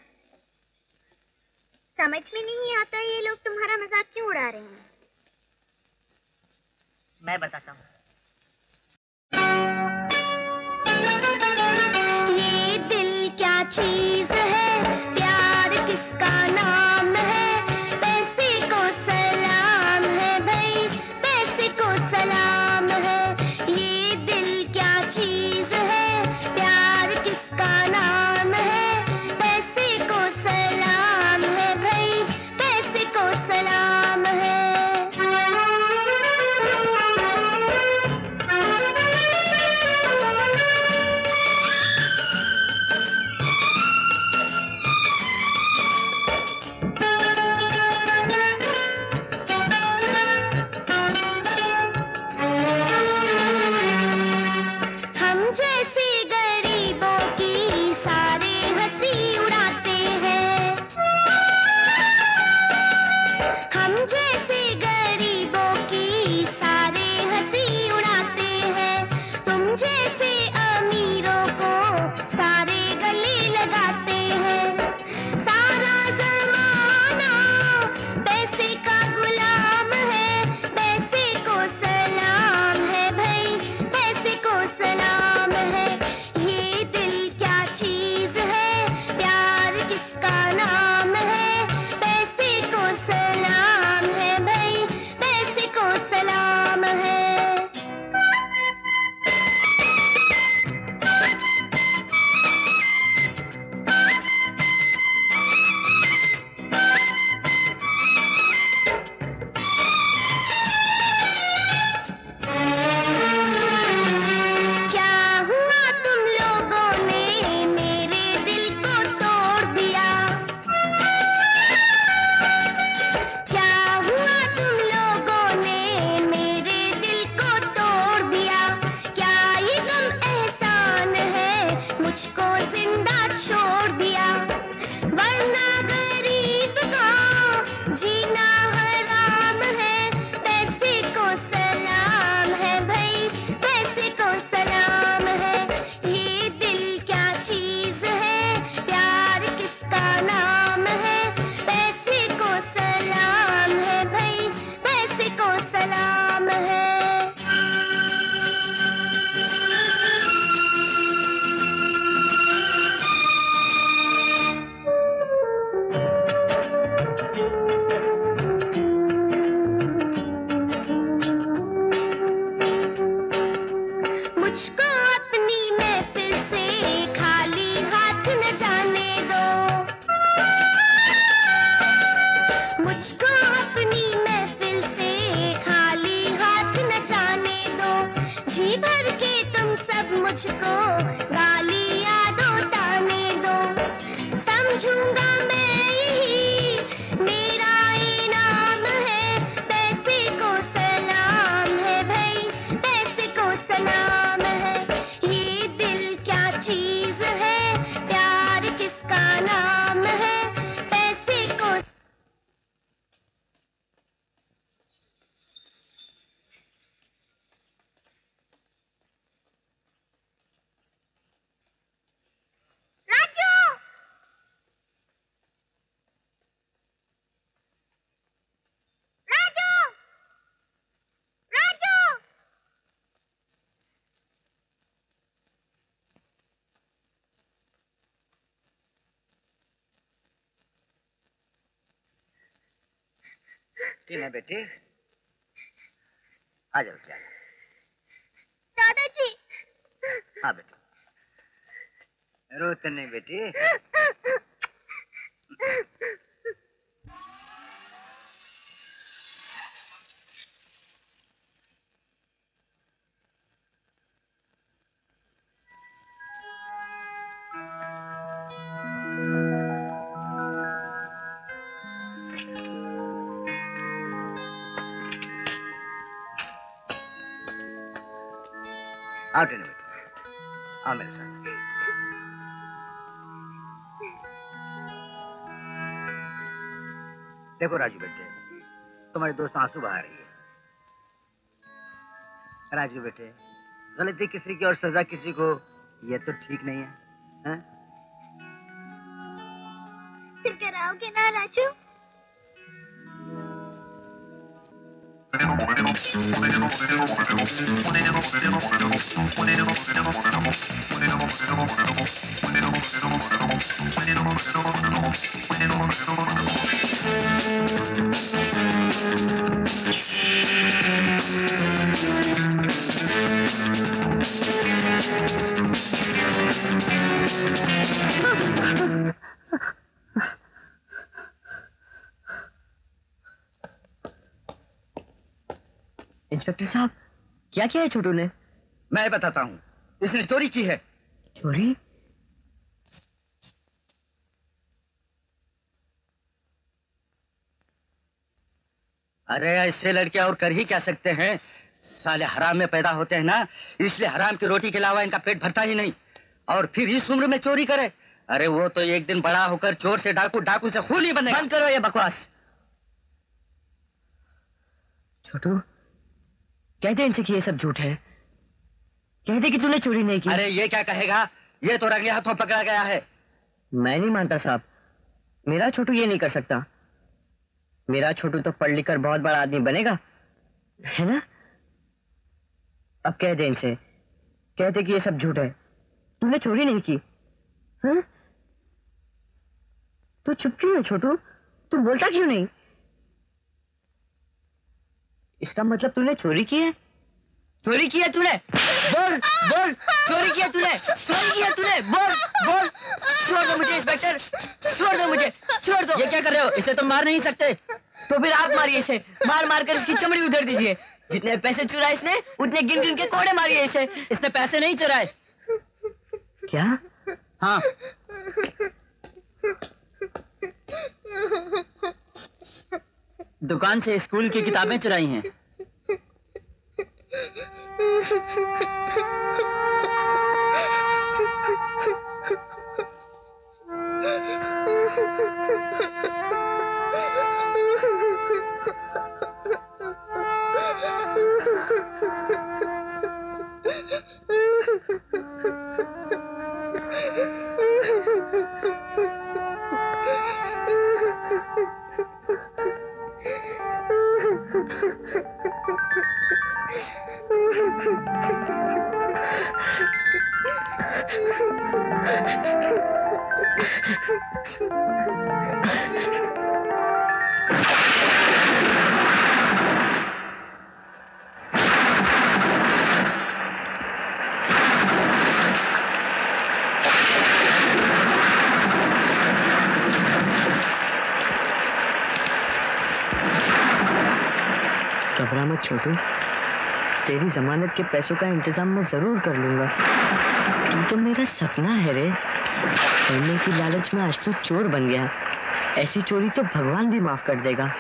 समझ में नहीं आता ये लोग तुम्हारा मजाक क्यों उड़ा रहे हैं। मैं बताता हूँ। ये दिल क्या चीज है, प्यार किसका नाम है, पैसे को सलाम है भाई, पैसे को सलाम है। ये दिल क्या चीज है, प्यार किसका नाम है, पैसे को सलाम है भाई, पैसे को सलाम है। मुझको जिंदा छोड़ दिया, वरना गरीब का जीना हराम है। पैसे को सलाम है भाई, पैसे को सलाम है। ये दिल क्या चीज है, प्यार किसका नाम है। पैसे को सलाम है भाई, पैसे को सलाम है। मुझको अपनी महफिल से खाली हाथ न जाने दो, मुझको अपनी महफिल से खाली हाथ न जाने दो। जी भर के तुम सब मुझको गालियां दो, ताने दो। समझूंगा मैं यही मेरा इनाम है। पैसे को सलाम है भाई, पैसे को सलाम है। ये दिल क्या चीज है, प्यार किसका नाम है। पैसे को राजू, राजू, राजू। टीना बेटी, आ जाओ क्या? दादाजी। हाँ बेटी, रोते नहीं बेटी। आओ टीना बेटी, आओ मेरे साथ। देखो राजू बेटे, तुम्हारे दोस्त आंसू बहा रही है। राजू बेटे, गलती किसी की और सजा किसी को, ये तो ठीक नहीं है, हैं? फिर कराओगे ना राजू? इंस्पेक्टर साहब, क्या किया है छोटू ने? मैं बताता हूँ, इसने चोरी की है। चोरी? अरे ऐसे लड़के और कर ही क्या सकते हैं, साले हराम में पैदा होते हैं ना, इसलिए हराम की रोटी के अलावा इनका पेट भरता ही नहीं। और फिर इस उम्र में चोरी करे, अरे वो तो एक दिन बड़ा होकर चोर से डाकू, डाकू से खून ही बनेगा। बंद करो ये बकवास। छोटू, कहते इनसे कि ये सब झूठ है, कहते कि तूने चोरी नहीं की। अरे ये क्या कहेगा, ये तो रंगे हाथों पकड़ा गया है। मैं नहीं मानता साहब, मेरा छोटू ये नहीं कर सकता। मेरा छोटू तो पढ़ लिख कर बहुत बड़ा आदमी बनेगा, है ना? अब कह दे इनसे, कहते कि ये सब झूठ है, तूने चोरी नहीं की। हाँ? तो चुप क्यों है छोटू? तू बोलता क्यों नहीं? इसका मतलब तूने चोरी की है? चोरी की है तूने? बोल बोल, चोरी की है तूने? चोरी की है तूने? बोल बोल। छोड़ दो मुझे इंस्पेक्टर, छोड़ दो मुझे, छोड़ दो। ये क्या कर रहे हो? इसे तो मार नहीं सकते। तो फिर आप मारिए इसे, मार मार कर इसकी चमड़ी उधेड़ दीजिए। जितने पैसे चुराए इसने, उतने गिन गिन के कोड़े मारिए इसे। इसने पैसे नहीं चुराए। क्या? हाँ। दुकान से स्कूल की किताबें चुराई हैं। घबरा मत छोटू, तेरी जमानत के पैसों का इंतजाम मैं जरूर कर लूंगा। तू तो मेरा सपना है रे। पढ़ने की लालच में आज तो चोर बन गया। ऐसी चोरी तो भगवान भी माफ कर देगा।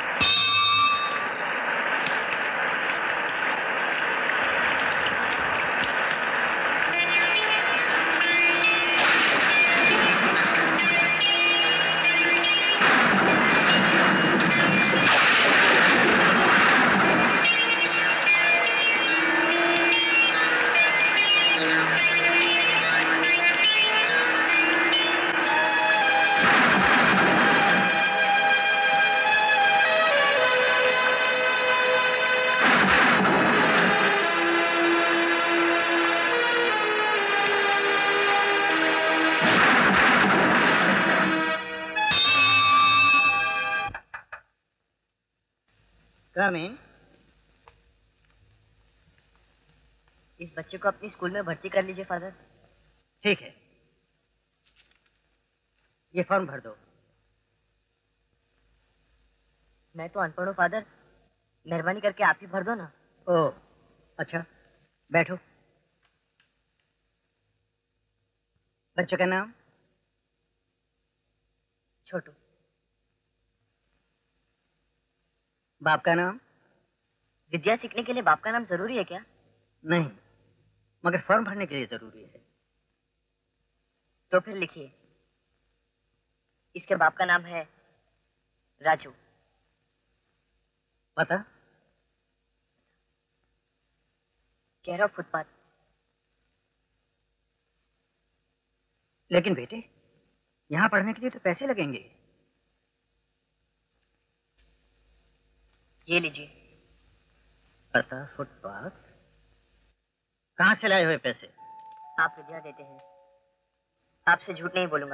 इस बच्चे को अपनी स्कूल में भर्ती कर लीजिए फादर। ठीक है, ये फॉर्म भर दो। मैं तो अनपढ़ हूँ फादर, मेहरबानी करके आप ही भर दो ना। ओह अच्छा, बैठो। बच्चों का नाम? छोटू। बाप का नाम? विद्या सीखने के लिए बाप का नाम जरूरी है क्या? नहीं, मगर फॉर्म भरने के लिए जरूरी है। तो फिर लिखिए, इसके बाप का नाम है राजू। पता? कह रहा फुटपाथ। लेकिन बेटे, यहाँ पढ़ने के लिए तो पैसे लगेंगे। ये लीजिए। पता फुटपाथ। कहाँ से लाए हुए पैसे? आप विद्या देते हैं, आपसे झूठ नहीं बोलूंगा।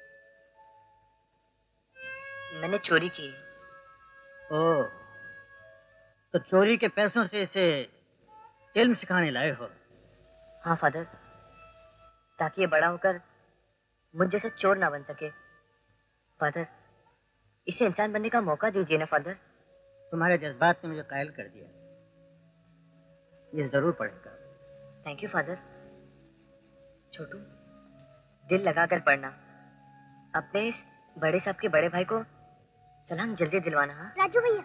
मैंने चोरी की। ओह, तो चोरी के पैसों से इसे इल्म सिखाने लाए हो? हाँ फादर, ताकि ये बड़ा होकर मुझ जैसा चोर ना बन सके। फादर, इसे इंसान बनने का मौका दीजिए ना फादर। तुम्हारे जज्बात ने मुझे कायल कर दिया। ये जरूर पढ़ेगा। Thank you father. छोटू, दिल लगाकर पढ़ना। अपने इस बड़े साहब के बड़े भाई को सलाम जल्दी दिलवाना। हाँ राजू भैया।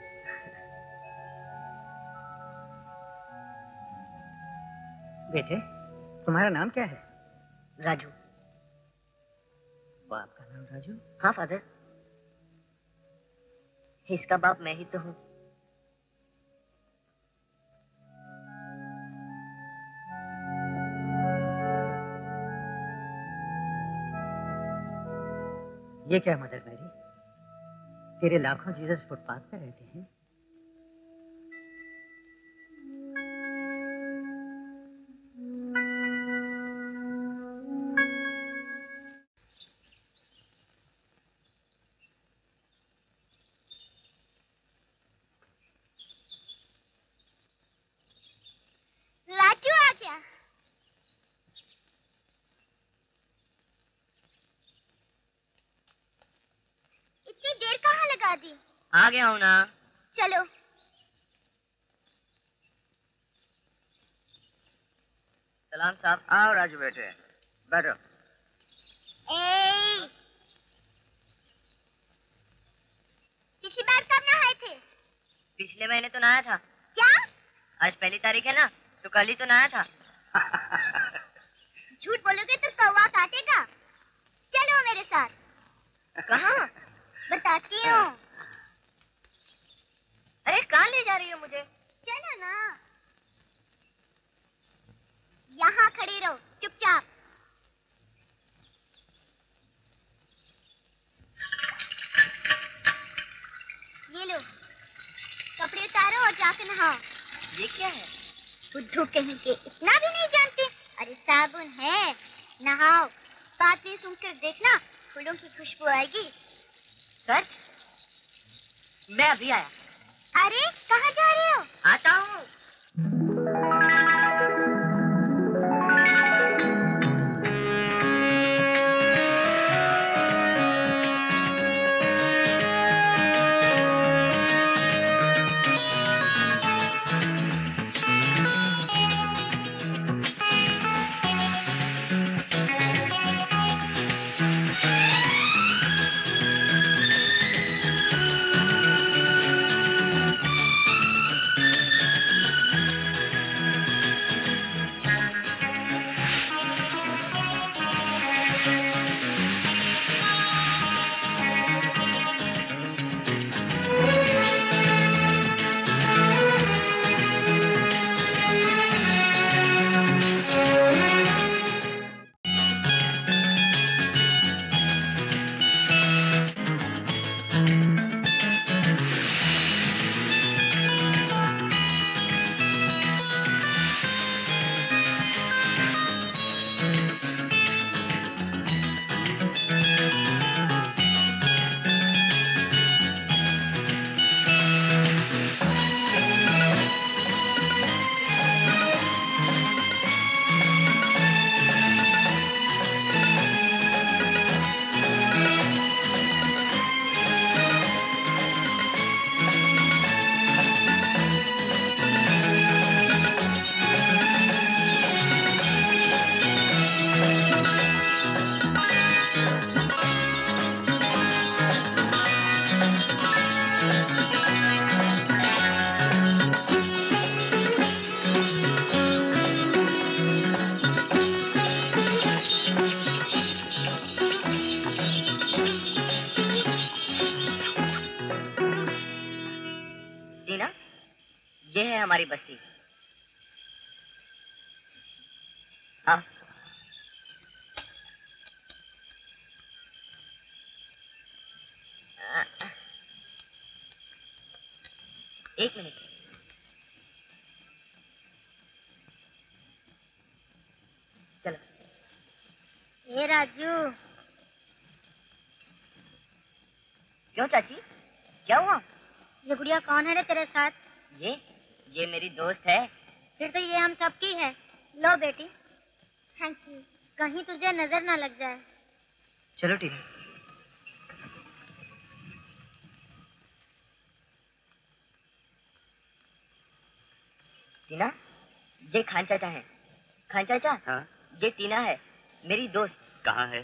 बेटे, तुम्हारा नाम क्या है? राजू। बाप का नाम राजू? हाँ फादर, इसका बाप मैं ही तो हूँ। ये क्या मदर मेरी, तेरे लाखों जीसस फुटपाथ पे रहते हैं। राजू आ गया। इतनी देर कहाँ लगा दी? आ गया हूँ ना। चलो। सलाम साहब। आओ राजू बेटे, बैठो। पिछली बार कब नहाए थे? पिछले महीने तो नहाया था। क्या? आज पहली तारीख है ना, तो कल ही तो नहाया था। झूठ बोलोगे तो कौवा काटेगा। चलो मेरे साथ। कहाँ? बताती हूँ। अरे कहाँ ले जा रही हो मुझे? चलो ना। यहाँ खड़ी रहो चुपचाप। है? बुद्धू कहीं के, इतना भी नहीं जानते? अरे साबुन है, नहाओ, बाद में सुनकर देखना, फूलों की खुशबू आएगी। सच? मैं अभी आया। अरे कहाँ जा रहे हो? आता हूँ। ये है हमारी बस्ती। हाँ। एक मिनट। चलो। ये राजू। क्यों चाची, क्या हुआ? ये गुड़िया कौन है रे तेरे साथ? ये मेरी दोस्त है। फिर तो ये हम सबकी है। लो बेटी। Thank you. कहीं तुझे नजर ना लग जाए। चलो ठीक है। टीना, ये खान चाचा है। खान चाचा। हाँ? ये टीना है, मेरी दोस्त। कहाँ है?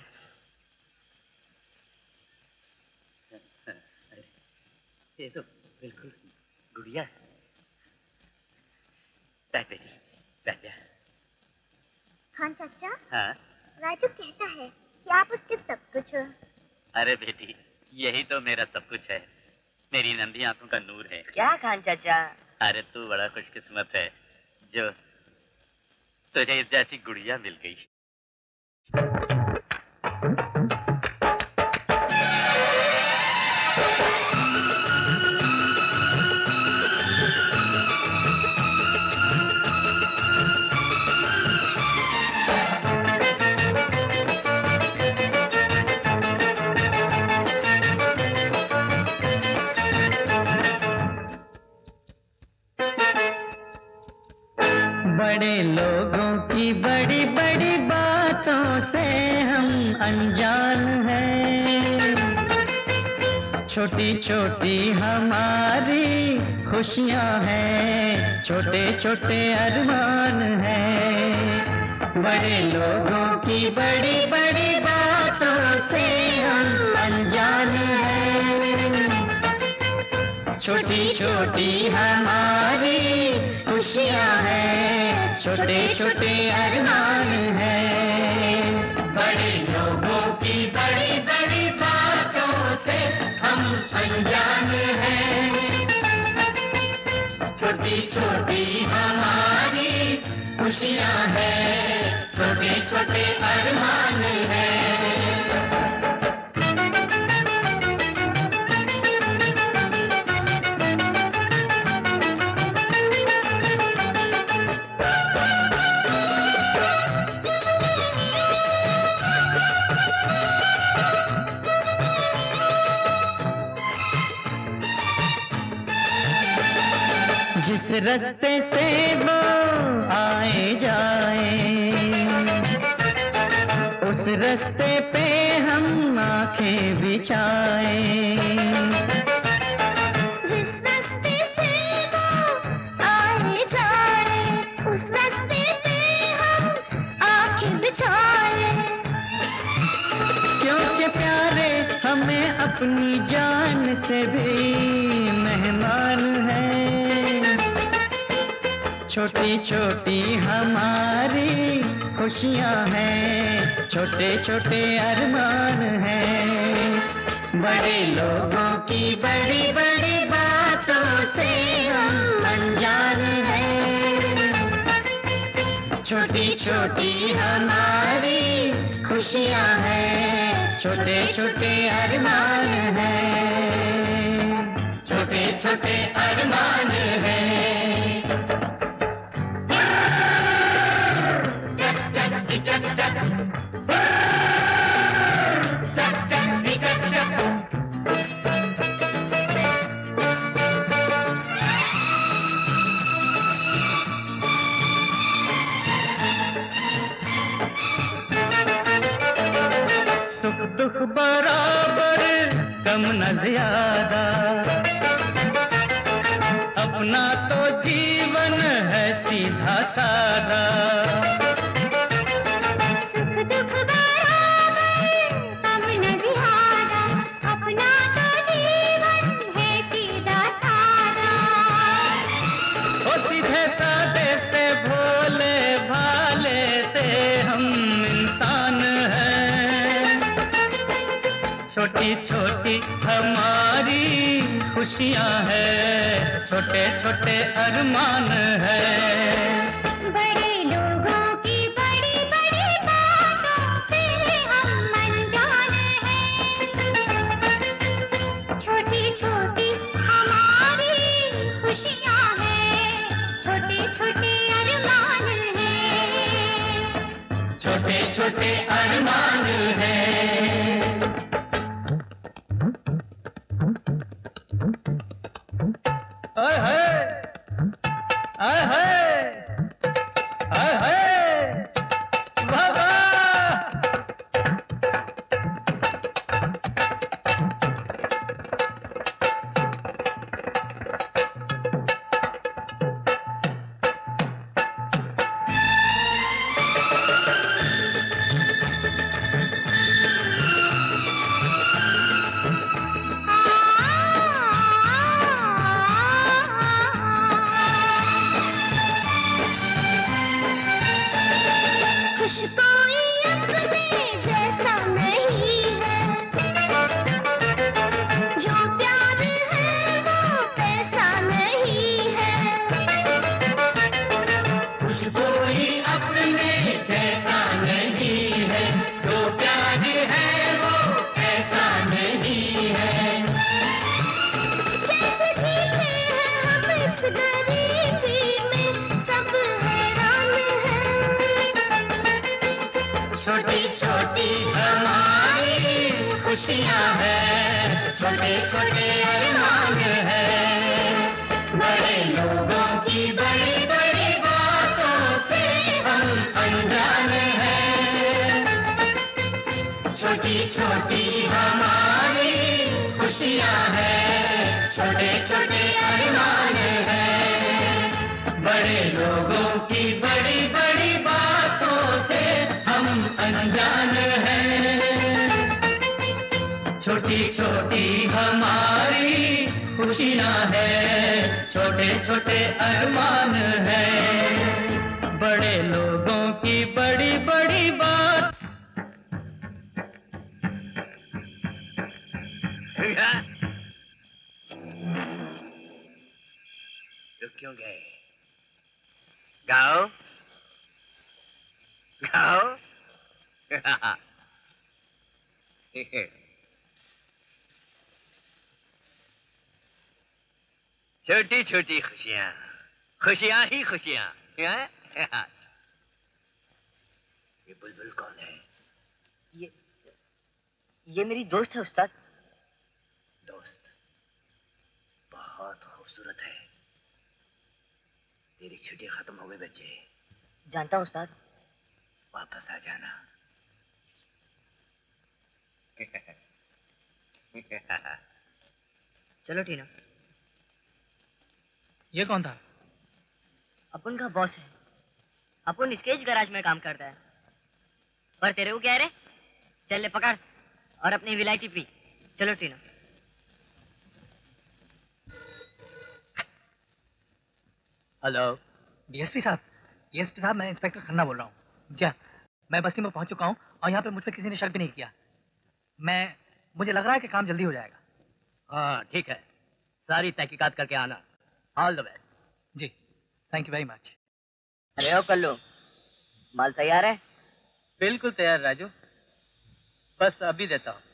ये तो बिल्कुल गुड़िया है। बैठ बेटी, बैठ जा। खान चाचा। हाँ? राजू कहता है कि आप उसके सब कुछ हो। अरे बेटी, यही तो मेरा सब कुछ है। मेरी नंदी आंखों का नूर है। क्या खान चाचा? अरे तू बड़ा खुशकिस्मत है जो तुझे इस जैसी गुड़िया मिल गई। बड़े लोगों की बड़ी बड़ी बातों से हम अनजान हैं, छोटी छोटी हमारी खुशियां हैं, छोटे छोटे अरमान हैं। बड़े लोगों की बड़ी बड़ी बातों से हम अनजान हैं, छोटी छोटी हमारी खुशियां हैं, छोटे छोटे अरमान हैं। बड़े लोगों की बड़ी बड़ी बातों से हम अनजान हैं, छोटी छोटी हमारी खुशियां हैं, छोटे छोटे अरमान हैं। जिस रास्ते से वो आए जाए, उस रास्ते पे हम आंखें बिछाए। जिस रास्ते से वो आए जाए, उस रास्ते पे हम आंखें बिछाए। क्योंकि प्यारे हमें अपनी जान से भी मेहमान है। छोटी छोटी हमारी खुशियाँ हैं, छोटे छोटे अरमान हैं। बड़े लोगों की बड़ी बड़ी बातों से हम अनजान हैं। छोटी छोटी हमारी खुशियाँ हैं, छोटे छोटे अरमान हैं, छोटे छोटे अरमान हैं। सुख दुख बराबर, कम न ज्यादा, अपना तो जीवन है सीधा सादा। सुख दुख बराबर, कम न ज्यादा, अपना तो जीवन है सीधा सादा। ओ सीधे सादे से भोले भाले से हम इंसान हैं। छोटी छोटी हमारी खुशियाँ हैं, छोटे छोटे अरमान हैं। बड़े लोगों की बड़ी बड़ी बातों से हम अनजान हैं। छोटी छोटी हमारी खुशियाँ हैं, छोटे छोटे अरमान हैं, छोटे छोटे अरमान हैं। आए हाय, आए हाय, आए हाय, वाह वाह। खुश कोई अपने जैसा नहीं है, जो प्यार है वो पैसा नहीं है। खुश कोई अपने जैसा नहीं है, जो प्यार है वो ऐसा नहीं है। कैसे जीते हैं हम इस गरीबी में, सब हैरान हैं। छोटी छोटी हमारी खुशियाँ हैं, छोटे छोटे अरमान हैं। बड़े लोगों की बड़ी बड़ी बातों से हम अनजान हैं। छोटी छोटी हमारी खुशियाँ हैं, छोटे छोटे अरमान हैं। बड़े लोगों की बड़ी बड़ी बातों से हम अनजान हैं। छोटी छोटी हमारी खुशियाँ हैं, छोटे छोटे अरमान हैं। बड़े लोगों की बड़ी बड़ी बात। रुक क्यों गए? गाओ गाओ। छोटी छोटी खुशियाँ, खुशियाँ ही खुशियाँ। ये बुलबुल कौन है? ये मेरी दोस्त है उस्ताद। दोस्त? बहुत खूबसूरत है। तेरी छुट्टी खत्म हो गई बच्चे। जानता हूँ उस्ताद। वापस आ जाना। चलो टीना। ये कौन था? अपन का बॉस है। अपन स्केच गैराज में काम करता है। पर तेरे को क्या है रे? चल ले पकड़ और अपनी विलायती पी। चलो टीना। हेलो डीएसपी साहब। डीएसपी साहब, मैं इंस्पेक्टर खन्ना बोल रहा हूँ। जी, मैं बस्ती में पहुंच चुका हूँ और यहाँ पे मुझ पर किसी ने शक भी नहीं किया। मुझे लग रहा है कि काम जल्दी हो जाएगा। हाँ ठीक है, सारी तहकीकात करके आना। All the best. जी, थैंक यू वेरी मच। अरे ओ कल्लू, माल तैयार है? बिल्कुल तैयार राजू, बस अभी देता हूँ।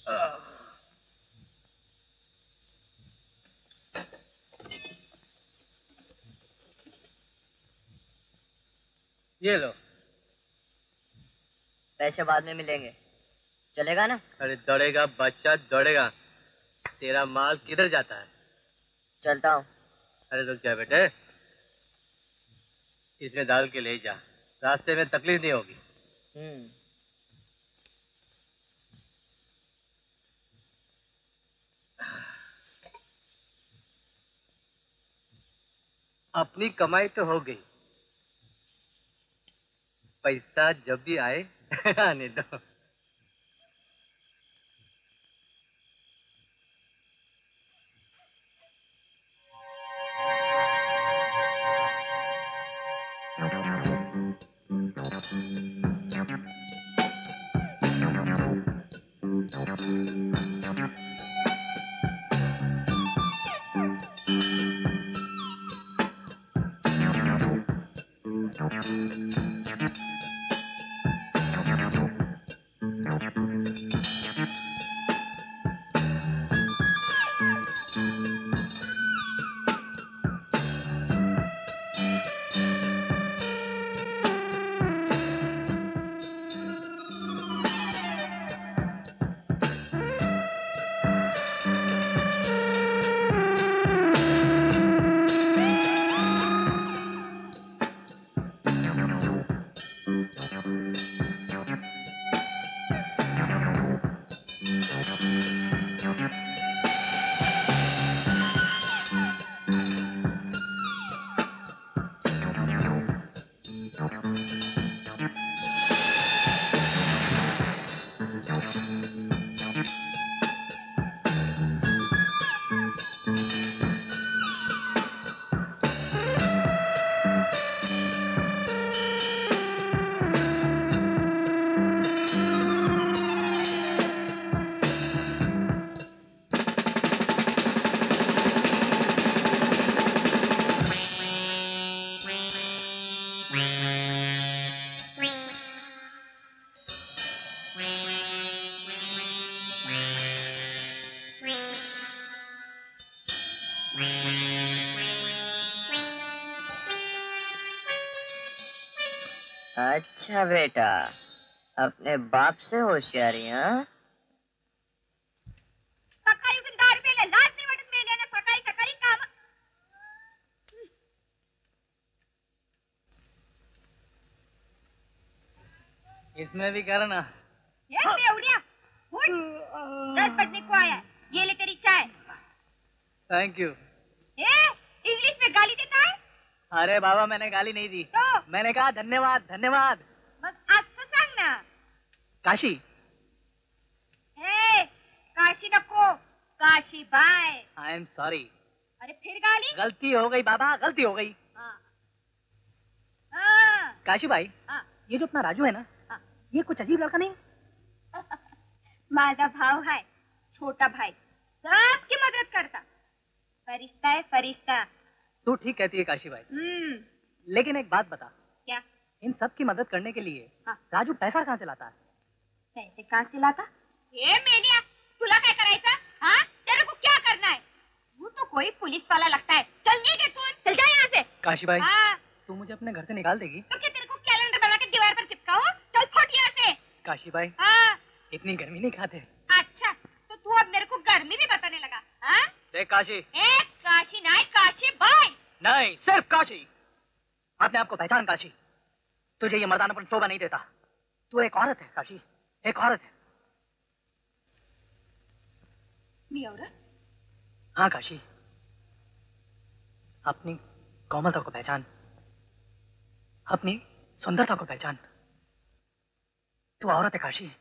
ये लो। पैसे बाद में मिलेंगे, चलेगा ना? अरे दौड़ेगा बच्चा, दौड़ेगा। तेरा माल किधर जाता है? चलता हूँ। अरे रुक जा बेटे, इसमें डाल के ले जा, रास्ते में तकलीफ नहीं होगी। अपनी कमाई तो हो गई, पैसा जब भी आए आने दो। अच्छा बेटा, अपने बाप से होशियारी? हाँ, सकाळी उठून 10 रुपयाला लाज नाही वाटत मेल्यानं? सकाळी सकाळी काम. इसमें भी कर ना। ये बेवड़िया, उठ। 10 बजने को आया है, ये ले तेरी चाय। Thank you. इंग्लिश में गाली देता है? अरे बाबा, मैंने गाली नहीं दी। तो? मैंने कहा धन्यवाद धन्यवाद। बस असं सांग ना। काशी। काशी नको, Kashi bye. I am sorry. अरे फिर गाली? गलती हो गई बाबा, गलती हो गई। काशी भाई, ये जो अपना राजू है ना, ये कुछ अजीब लड़का नहीं? माझा भाव है, छोटा भाई, सबकी मदद करता, फरिश्ता है फरिश्ता। तू ठीक कहती है काशी भाई। लेकिन एक बात बता। क्या? इन सब की मदद करने के लिए राजू पैसा कहाँ से लाता है? पैसे कहाँ से लाता? ये मेनिया, तुला काय करायचं? हाँ, तेरे को क्या करना है? वो तो कोई पुलिस वाला लगता है। चल नीचे तू, चल जा यहाँ से। काशी भाई, तू मुझे अपने घर से निकाल देगी? तो क्या तेरे को कैलेंडर बना के दीवार पर चिपकाऊं? चल फट यहाँ से। काशी भाई, इतनी गर्मी नहीं खाते। अच्छा, तो तू अब मेरे को गर्मी भी बताने लगा? हाँ? देख काशी। काशी नहीं, काशी बाय। नहीं, सिर्फ काशी। अपने आप को पहचान काशी। तुझे ये मर्दानापन शोभा नहीं देता। तू एक औरत है काशी, एक औरत है। मैं औरत? हाँ काशी, अपनी कोमलता को पहचान, अपनी सुंदरता को पहचान। तू औरत है काशी,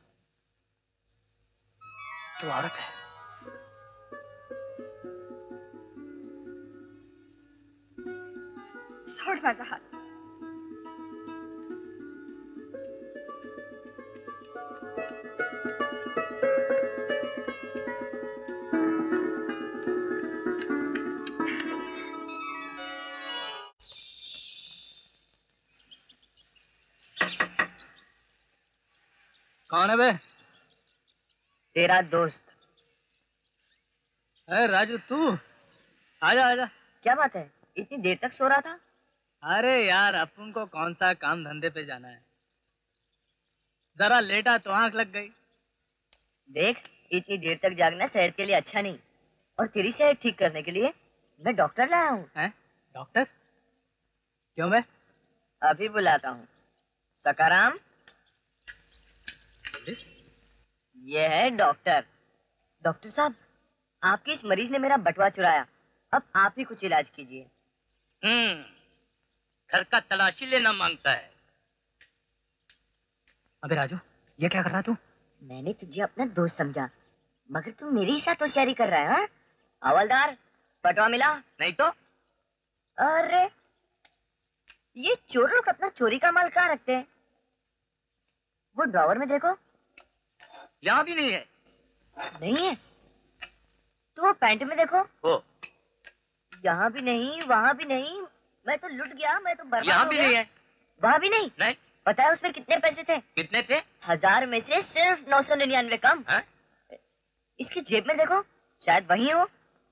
तू औरत है। छोड़ माझा हात। कौन है बे? तेरा दोस्त। अरे राजू, तू आजा आजा। क्या बात है, इतनी देर तक सो रहा था? अरे यार, अपन को कौन सा काम धंधे पे जाना है, जरा लेटा तो आंख लग गई। देख, इतनी देर तक जागना सेहत के लिए अच्छा नहीं, और तेरी सेहत ठीक करने के लिए मैं डॉक्टर लाया हूँ। हैं? डॉक्टर? क्यों बे? अभी बुलाता हूँ। सकाराम, ये है डॉक्टर। डॉक्टर साहब, आपके इस मरीज ने मेरा बटुआ चुराया, अब आप ही कुछ इलाज कीजिए। घर का तलाशी लेना मांगता है। अबे राजू, ये क्या कर रहा तू? मैंने तुझे अपना दोस्त समझा, मगर तू मेरे ही साथ होशियारी कर रहा है। हाँ? हवलदार, बटुआ मिला? नहीं तो? अरे, ये चोर लोग अपना चोरी का माल कहाँ रखते हैं? वो ड्रॉवर में देखो। यहाँ भी नहीं है। नहीं है? तो वो पैंट में देखो। हो। यहाँ भी नहीं, वहाँ भी नहीं। मैं तो लुट गया, मैं तो बर्बाद यहाँ हो भी गया। नहीं है। वहाँ भी नहीं? नहीं। पता है उसमें कितने पैसे थे? कितने थे? 1000 में से सिर्फ 999 कम। है? इसकी जेब में देखो, शायद वही हो।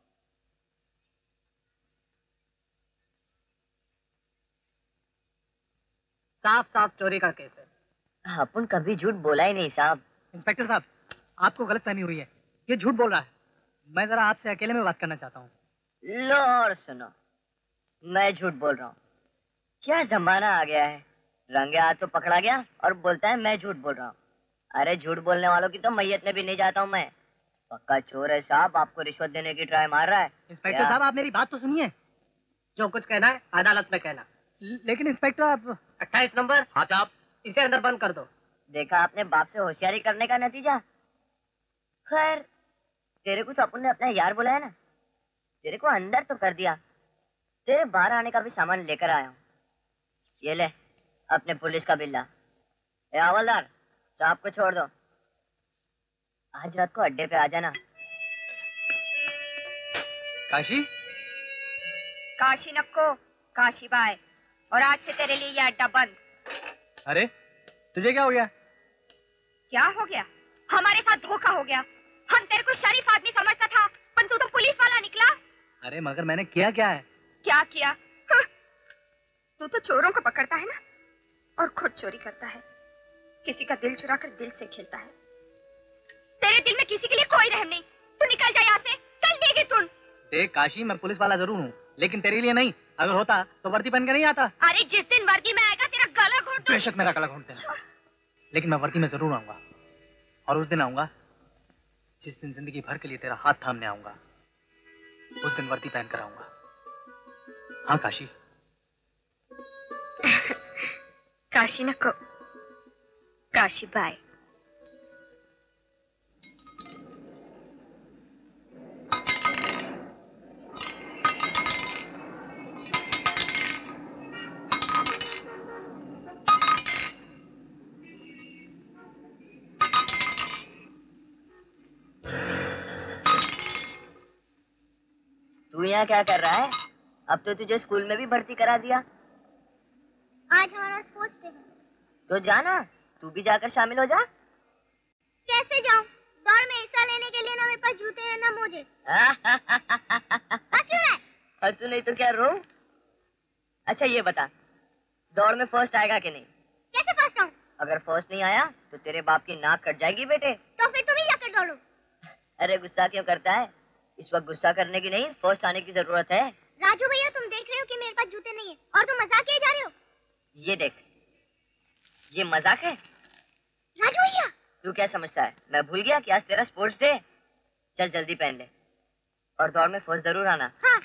साफ साफ चोरी का केस है। अपन कभी झूठ बोला ही नहीं साहब। इंस्पेक्टर साहब, आपको गलतफहमी हुई है, ये झूठ बोल रहा है। मैं जरा आपसे अकेले में बात करना चाहता हूँ। लो और सुनो, मैं झूठ बोल रहा हूँ। क्या जमाना आ गया है, रंगे हाथ तो पकड़ा गया और बोलता है मैं झूठ बोल रहा हूँ। अरे झूठ बोलने वालों की तो मैयत में भी नहीं जाता हूँ मैं। पक्का चोर है साहब, आपको रिश्वत देने की ट्राई मार रहा है। इंस्पेक्टर साहब, आप मेरी बात तो सुनिए। जो कुछ कहना है अदालत में कहना। लेकिन इंस्पेक्टर आप 28 नंबर। हाँ साहब। इसे अंदर बंद कर दो। देखा आपने बाप से होशियारी करने का नतीजा। खैर, तेरे को तो अपन ने अपना यार बुलाया ना, तेरे को अंदर तो कर दिया। तेरे बाहर आने का भी सामान लेकर आया हूँ। ये ले अपने पुलिस का बिल्ला। ए हवलदार, साहब को छोड़ दो। आज रात को अड्डे पे आ जाना। काशी? काशी नक्को, काशी बाय। और आज से तेरे लिए यह अड्डा बंद। अरे, तुझे क्या हो गया? क्या हो गया? हमारे साथ धोखा हो गया। हम तेरे को शरीफ आदमी समझता था, पर तू तो पुलिस वाला निकला। अरे मगर मैंने किया क्या है? क्या किया? हाँ। तू तो चोरों को पकड़ता है ना, और खुद चोरी करता है। किसी का दिल चुरा कर दिल से खेलता है। तेरे दिल में किसी के लिए कोई रहम नहीं। तू निकल जा यहाँ से, कल देगी तू। देख काशी, मैं पुलिस वाला जरूर हूँ, लेकिन तेरे लिए नहीं। अगर होता तो वर्दी पहन के नहीं आता। अरे जिस दिन वर्दी में आएगा तेरा गला घोट दूं। बेशक मेरा गला घोट देना, लेकिन मैं वर्दी में जरूर आऊंगा। और उस दिन आऊंगा जिस दिन जिंदगी भर के लिए तेरा हाथ थामने आऊंगा। उस दिन वर्दी पहन कर आऊंगा। हाँ काशी। काशी नको, काशी बाय। तू यहाँ क्या कर रहा है? अब तो तुझे स्कूल में भी भर्ती करा दिया। आज हमारा स्पोर्ट्स डे है। तो जाना, तू भी जाकर शामिल हो जा। कैसे जाऊं? दौड़ में हिस्सा लेने के लिए ना मेरे पास जूते हैं ना मोजे। हंसू है? हंसू नहीं तो क्या रो? अच्छा ये बता, दौड़ में फर्स्ट आएगा कि नहीं? कैसे फर्स्ट आऊं? अगर फर्स्ट नहीं आया तो तेरे बाप की नाक कट जाएगी बेटे। तो फिर तुम ही जाकर दौड़ो। अरे गुस्सा क्यों करता है? इस वक्त गुस्सा करने की नहीं, फर्स्ट आने की जरूरत है। राजू भैया तुम देख रहे हो कि मेरे पास जूते नहीं है और तुम मजाक किए जा रहे हो। ये देख, ये मजाक है। राजू भैया तू क्या समझता है मैं भूल गया कि आज तेरा स्पोर्ट्स डे। चल जल्दी पहन ले और दौड़ में फर्स्ट जरूर आना। हाँ।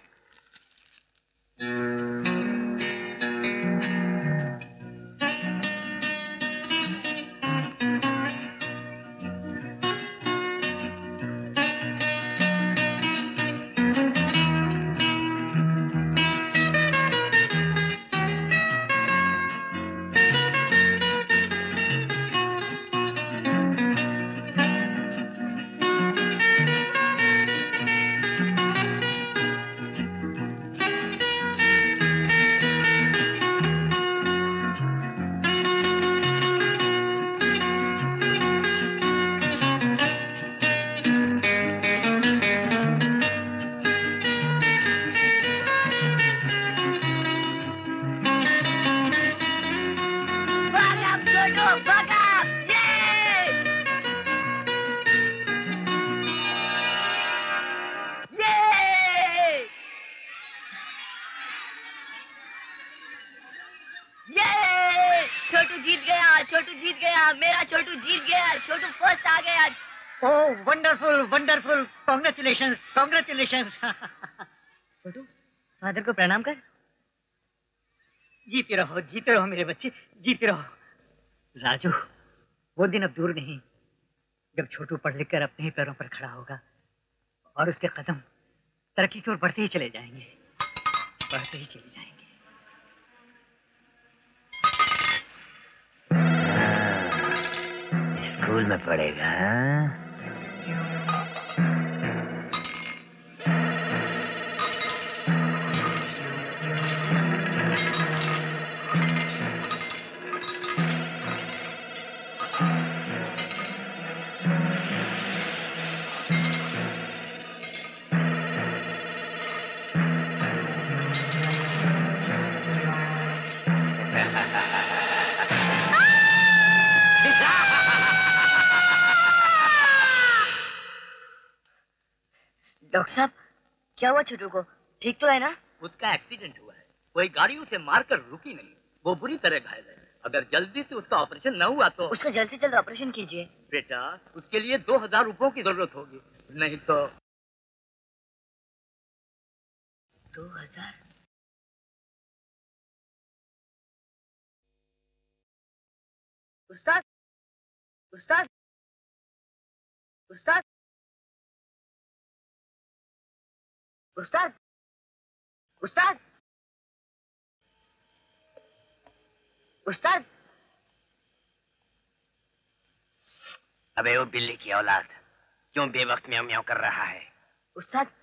छोटू जीत गया, मेरा छोटू जीत गया, छोटू फर्स्ट आ गया। Oh wonderful wonderful, congratulations congratulations. Chhotu father को प्रणाम कर। जीते रहो मेरे बच्चे, जीते रहो। राजू, वो दिन अब दूर नहीं जब छोटू पढ़ लिख कर अपने ही पैरों पर खड़ा होगा और उसके कदम तरक्की की ओर बढ़ते ही चले जाएंगे, बढ़ते ही चले जाएंगे। स्कूल में पढ़ेगा। डॉक्टर साहब, क्या हुआ छोटू को? ठीक तो है ना? उसका एक्सीडेंट हुआ है, कोई गाड़ी उसे मारकर रुकी नहीं, वो बुरी तरह घायल है। अगर जल्दी से उसका ऑपरेशन न हुआ तो उसका जल्द से जल्द ऑपरेशन कीजिए। बेटा, उसके लिए 2000 रुपयों की जरूरत होगी, नहीं तो 2000? उस्ताद, उस्ताद, उस्ताद, उस्ताद, उस्ताद, उस्ताद। अबे वो बिल्ली की औलाद, क्यों बेवक्त म्याऊं म्याऊं कर रहा है? उस्ताद,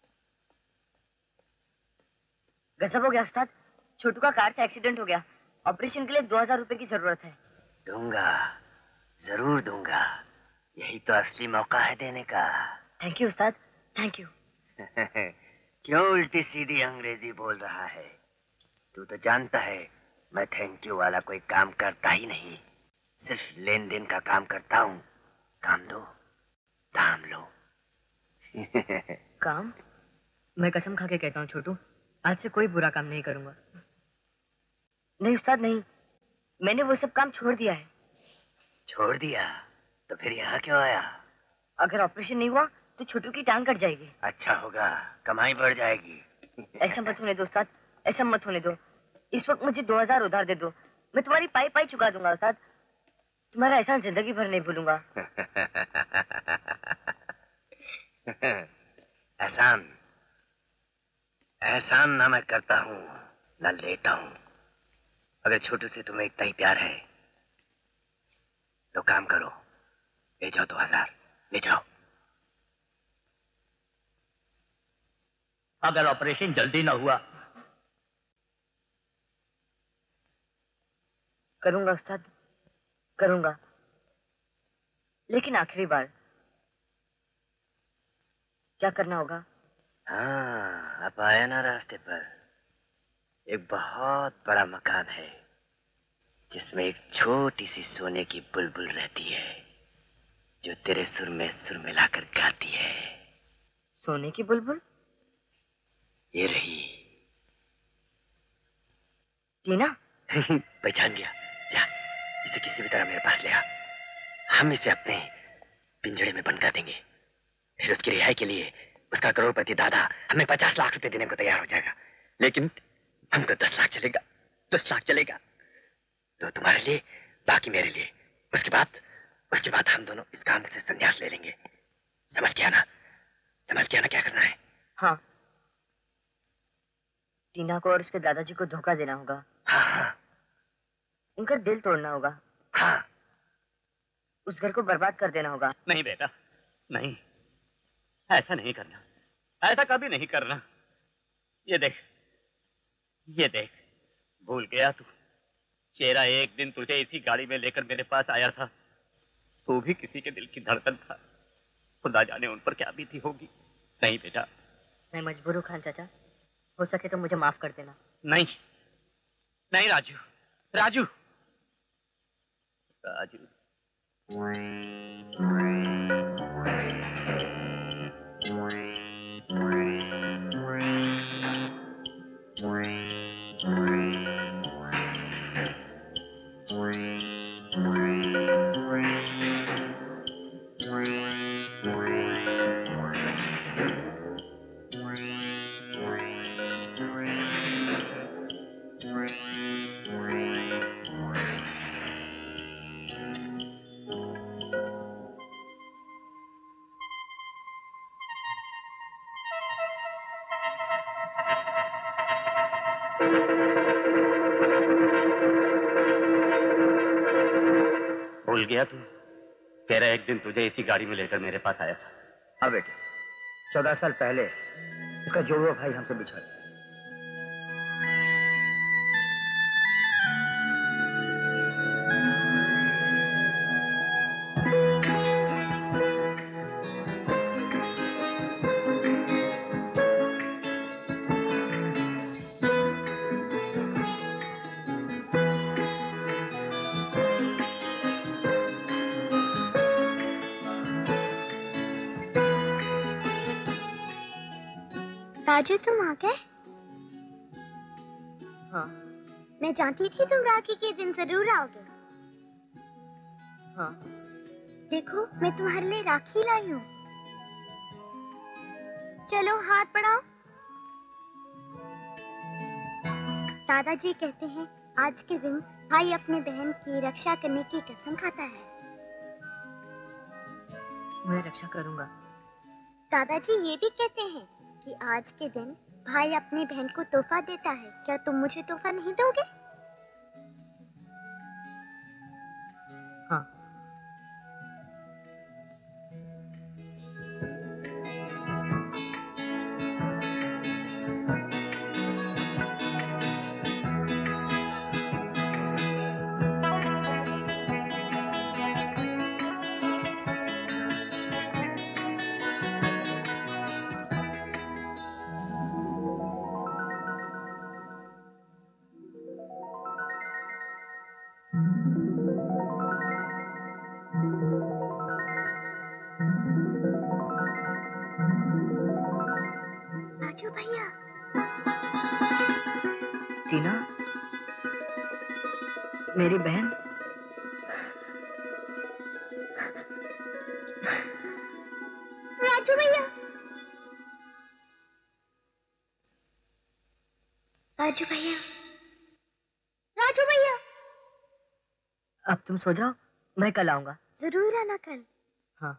गजब हो गया उस्ताद, छोटू का कार से एक्सीडेंट हो गया, ऑपरेशन के लिए 2000 रुपए की जरूरत है। दूंगा, जरूर दूंगा, यही तो असली मौका है देने का। थैंक यू उस्ताद, थैंक यू। क्यों उल्टी सीधी अंग्रेजी बोल रहा है? तू तो जानता है मैं थैंक यू वाला कोई काम करता ही नहीं, सिर्फ लेन देन का काम करता हूँ। काम दो, दाम लो। काम? मैं कसम खा के कहता हूँ छोटू, आज से कोई बुरा काम नहीं करूंगा। नहीं उस्ताद नहीं, मैंने वो सब काम छोड़ दिया है। छोड़ दिया? तो फिर यहाँ क्यों आया? अगर ऑपरेशन नहीं हुआ तो छोटू की टांग कट जाएगी। अच्छा होगा, कमाई बढ़ जाएगी। ऐसा मत होने दो उस्ताद, ऐसा मत होने दो। इस वक्त मुझे 2000 उधार दे दो, मैं तुम्हारी पाई पाई चुका दूंगा उस्ताद। तुम्हारा एहसान जिंदगी भर नहीं भूलूंगा। एहसान? एहसान ना मैं करता हूँ ना लेता हूँ। अगर छोटू से तुम्हें इतना ही प्यार है तो काम करो, ले जाओ 2000, ले जाओ। अगर ऑपरेशन जल्दी ना हुआ? करूंगा उस्ताद, करूंगा, लेकिन आखिरी बार। क्या करना होगा? हाँ, अब आया ना रास्ते पर। एक बहुत बड़ा मकान है जिसमें एक छोटी सी सोने की बुलबुल रहती है जो तेरे सुर में सुर मिलाकर गाती है। सोने की बुलबुल? ये रही। टीना? पहचान गया। जा, इसे किसी भी तरह मेरे पास ले आ। हम इसे अपने पिंजड़े में बंद कर देंगे। फिर उसकी रिहाई के लिए उसका करोड़पति दादा हमें 50 लाख रुपए देने को तैयार हो जाएगा। लेकिन हमको 10 लाख चलेगा, 10 लाख चलेगा। तो तुम्हारे लिए, बाकी मेरे लिए। उसके बाद हम दोनों इस काम से संन्यास ले लेंगे। समझ गया ना? समझ गया ना क्या करना है? हाँ। टीना को और उसके दादाजी को धोखा देना होगा। हाँ। उनका दिल तोड़ना होगा। हाँ। उस घर को बर्बाद कर देना होगा। नहीं बेटा, नहीं, ऐसा नहीं करना, ऐसा कभी नहीं करना। ये देख, भूल गया तू? चेहरा एक दिन तुझे इसी गाड़ी में लेकर मेरे पास आया था। तू भी किसी के दिल की धड़कन था। खुदा जाने उन पर क्या बीती होगी। नहीं बेटा, मैं मजबूर हूँ खान चाचा, हो सके तो मुझे माफ कर देना। नहीं, नहीं राजू, राजू, राजू। भूल गया तू? तेरा एक दिन तुझे इसी गाड़ी में लेकर मेरे पास आया था। हाँ बेटे, 14 साल पहले इसका जोड़वा भाई हमसे बिछड़ गया। राजू, तुम आ गए? हाँ। मैं जानती थी तुम राखी के दिन जरूर आओगे। हाँ। देखो, मैं तुम्हारे लिए राखी लाई हूँ। चलो हाथ बढ़ाओ। दादाजी कहते हैं आज के दिन भाई अपने बहन की रक्षा करने की कसम खाता है। मैं रक्षा करूंगा। दादाजी ये भी कहते हैं कि आज के दिन भाई अपनी बहन को तोहफा देता है। क्या तुम मुझे तोहफा नहीं दोगे? हाँ। राजू भैया। टीना, मेरी बहन। राजू भैया। राजू भैया। राजू भैया। अब तुम सो जाओ, मैं कल आऊंगा। जरूर आना कल। हाँ।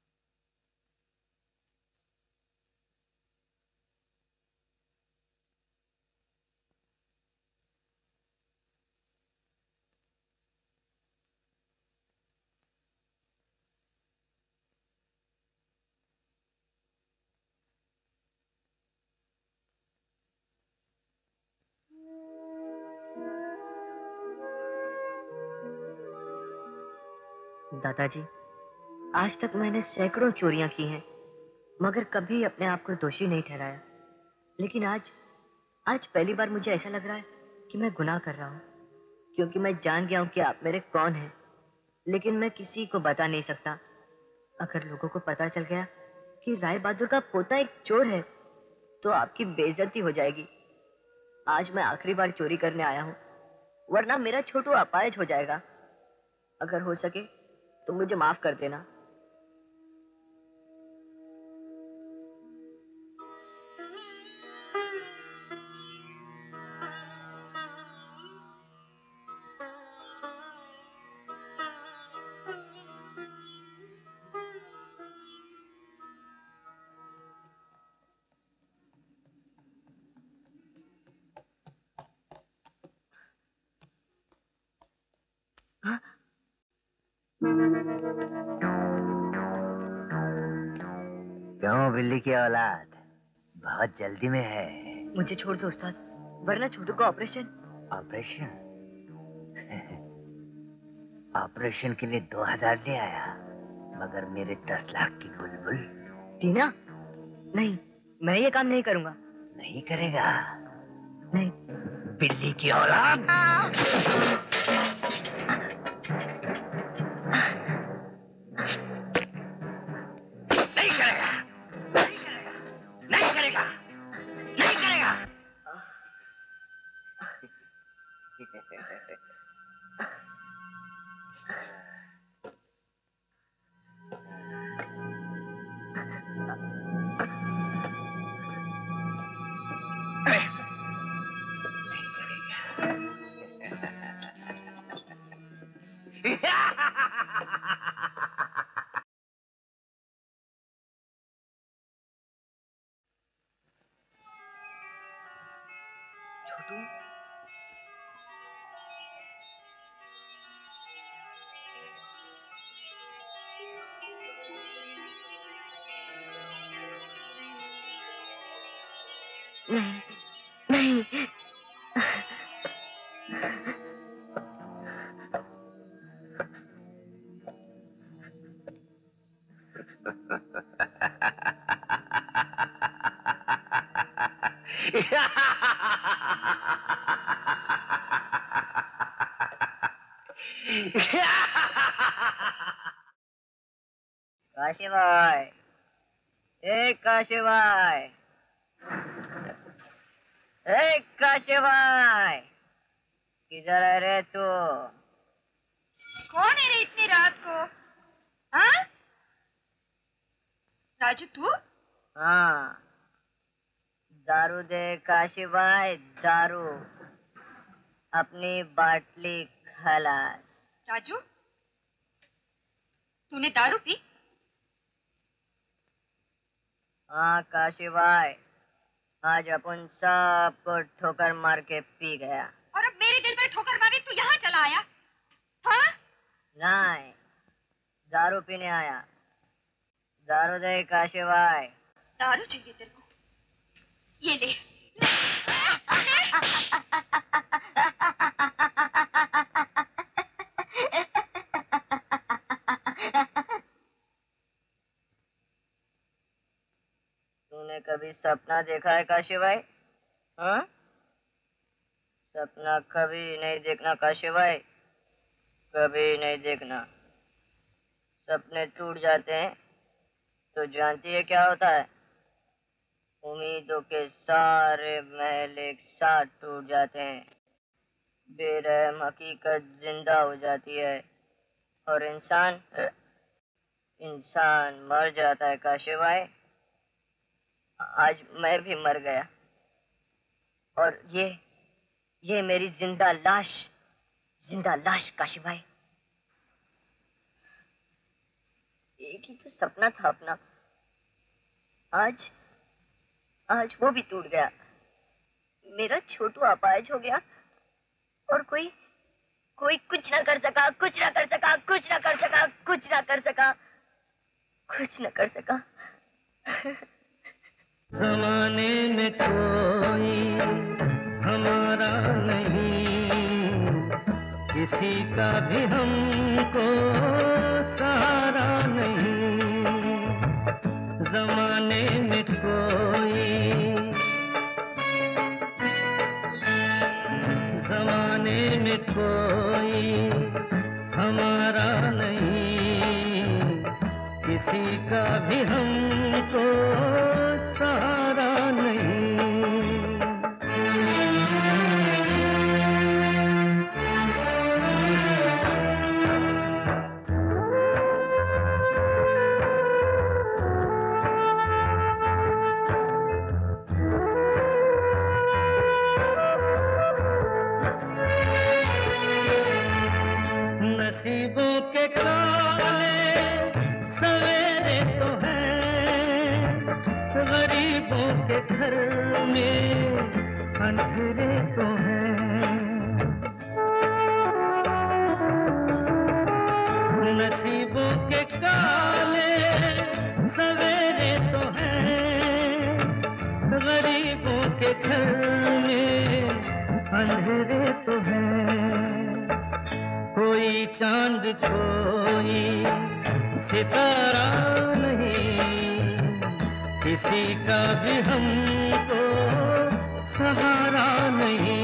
दादाजी, आज तक मैंने सैकड़ों चोरियां की हैं, मगर कभी अपने आप को दोषी नहीं ठहराया। लेकिन आज पहली बार मुझे ऐसा लग रहा है कि मैं गुनाह कर रहा हूँ, क्योंकि मैं जान गया हूँ कि आप मेरे कौन हैं, लेकिन मैं किसी को बता नहीं सकता। अगर लोगों को पता चल गया कि राय बहादुर का पोता एक चोर है, तो आपकी बेइज्जती हो जाएगी। आज मैं आखिरी बार चोरी करने आया हूँ, वरना मेरा छोटू अपाहिज हो जाएगा। अगर हो सके तो मुझे माफ कर देना। क्यों बिल्ली की औलाद, बहुत जल्दी में है? मुझे छोड़ दो उस्ताद, वरना छोटू का ऑपरेशन। ऑपरेशन? ऑपरेशन के लिए 2000 ले आया, मगर मेरे 10 लाख की बुलबुल। टीना, नहीं, मैं ये काम नहीं करूंगा। नहीं करेगा? नहीं। बिल्ली की औलाद। नहीं, नहीं। काशी भाई, एक काशी भाई, एक काशी भाई, किधर है रे तू? कौन है रे इतनी रात को? हाँ? राजू तू? हाँ, दारू दे काशी भाई, दारू। अपनी बाटली खलास। राजू, तूने दारू पी? हाँ काशी भाई, आज अपन सबको ठोकर मार के पी गया। और अब मेरे दिल में ठोकर मारी तू यहाँ चला आया? हाँ? नहीं, दारू पीने आया। दारू दे काशी भाई। दारू चाहिए तेरे को? ये ले। तूने कभी सपना देखा है काशी भाई? हाँ? सपना कभी नहीं देखना काशी भाई, कभी नहीं देखना। सपने टूट जाते हैं तो जानती है क्या होता है? उम्मीदों के सारे महल एक साथ टूट जाते हैं, बेरहम हकीकत जिंदा हो जाती है और इंसान मर जाता है काशी भाई। आज मैं भी मर गया और ये मेरी जिंदा लाश काशी भाई। एक ही तो सपना था अपना, आज वो भी टूट गया। मेरा छोटू अपाहिज हो गया और कोई कुछ ना कर सका। ज़माने में कोई हमारा नहीं, किसी का भी हमको सहारा नहीं। ज़माने में कोई हमारा नहीं, किसी का भी हमको सहारा नहीं। गरीबों के घर में अंधेरे तो हैं, नसीबों के काले सवेरे तो हैं, गरीबों के घर में अंधेरे तो हैं। कोई चांद कोई सितारा नहीं, किसी का भी हमको सहारा नहीं।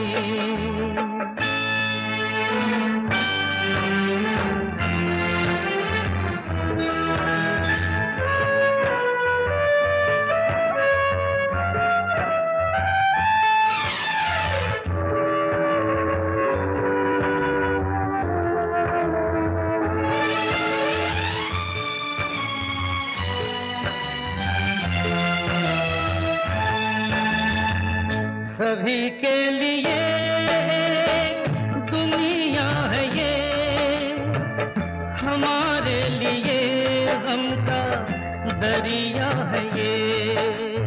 सभी के लिए एक दुनिया है ये, हमारे लिए गम का दरिया है ये।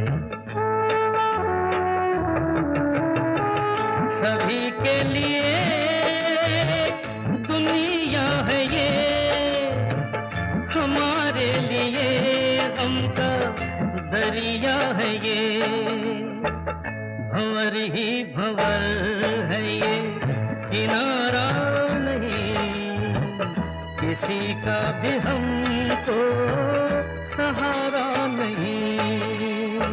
सभी के लिए एक दुनिया है ये, हमारे लिए गम का दरिया है ये। भंवर ही भंवर है ये, किनारा नहीं, किसी का भी हमको सहारा नहीं।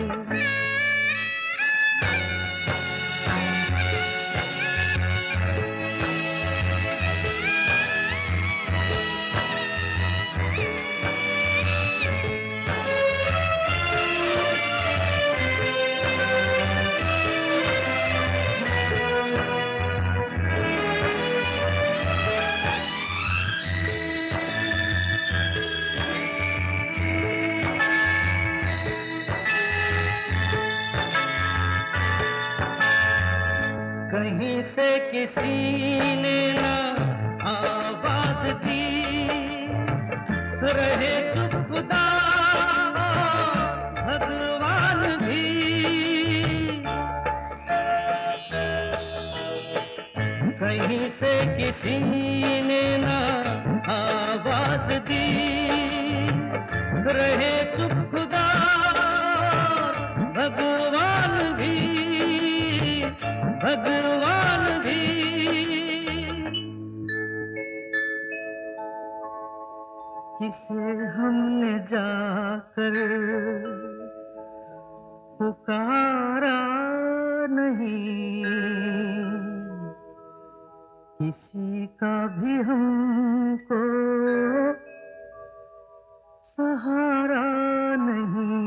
कहीं से किसी ने ना आवाज दी, रहे चुप खुदा भगवान भी। कहीं से किसी ने ना आवाज दी, रहे चुप खुदा भगवान भी, भगवान भी। किसे हमने जाकर पुकारा नहीं, किसी का भी हमको सहारा नहीं,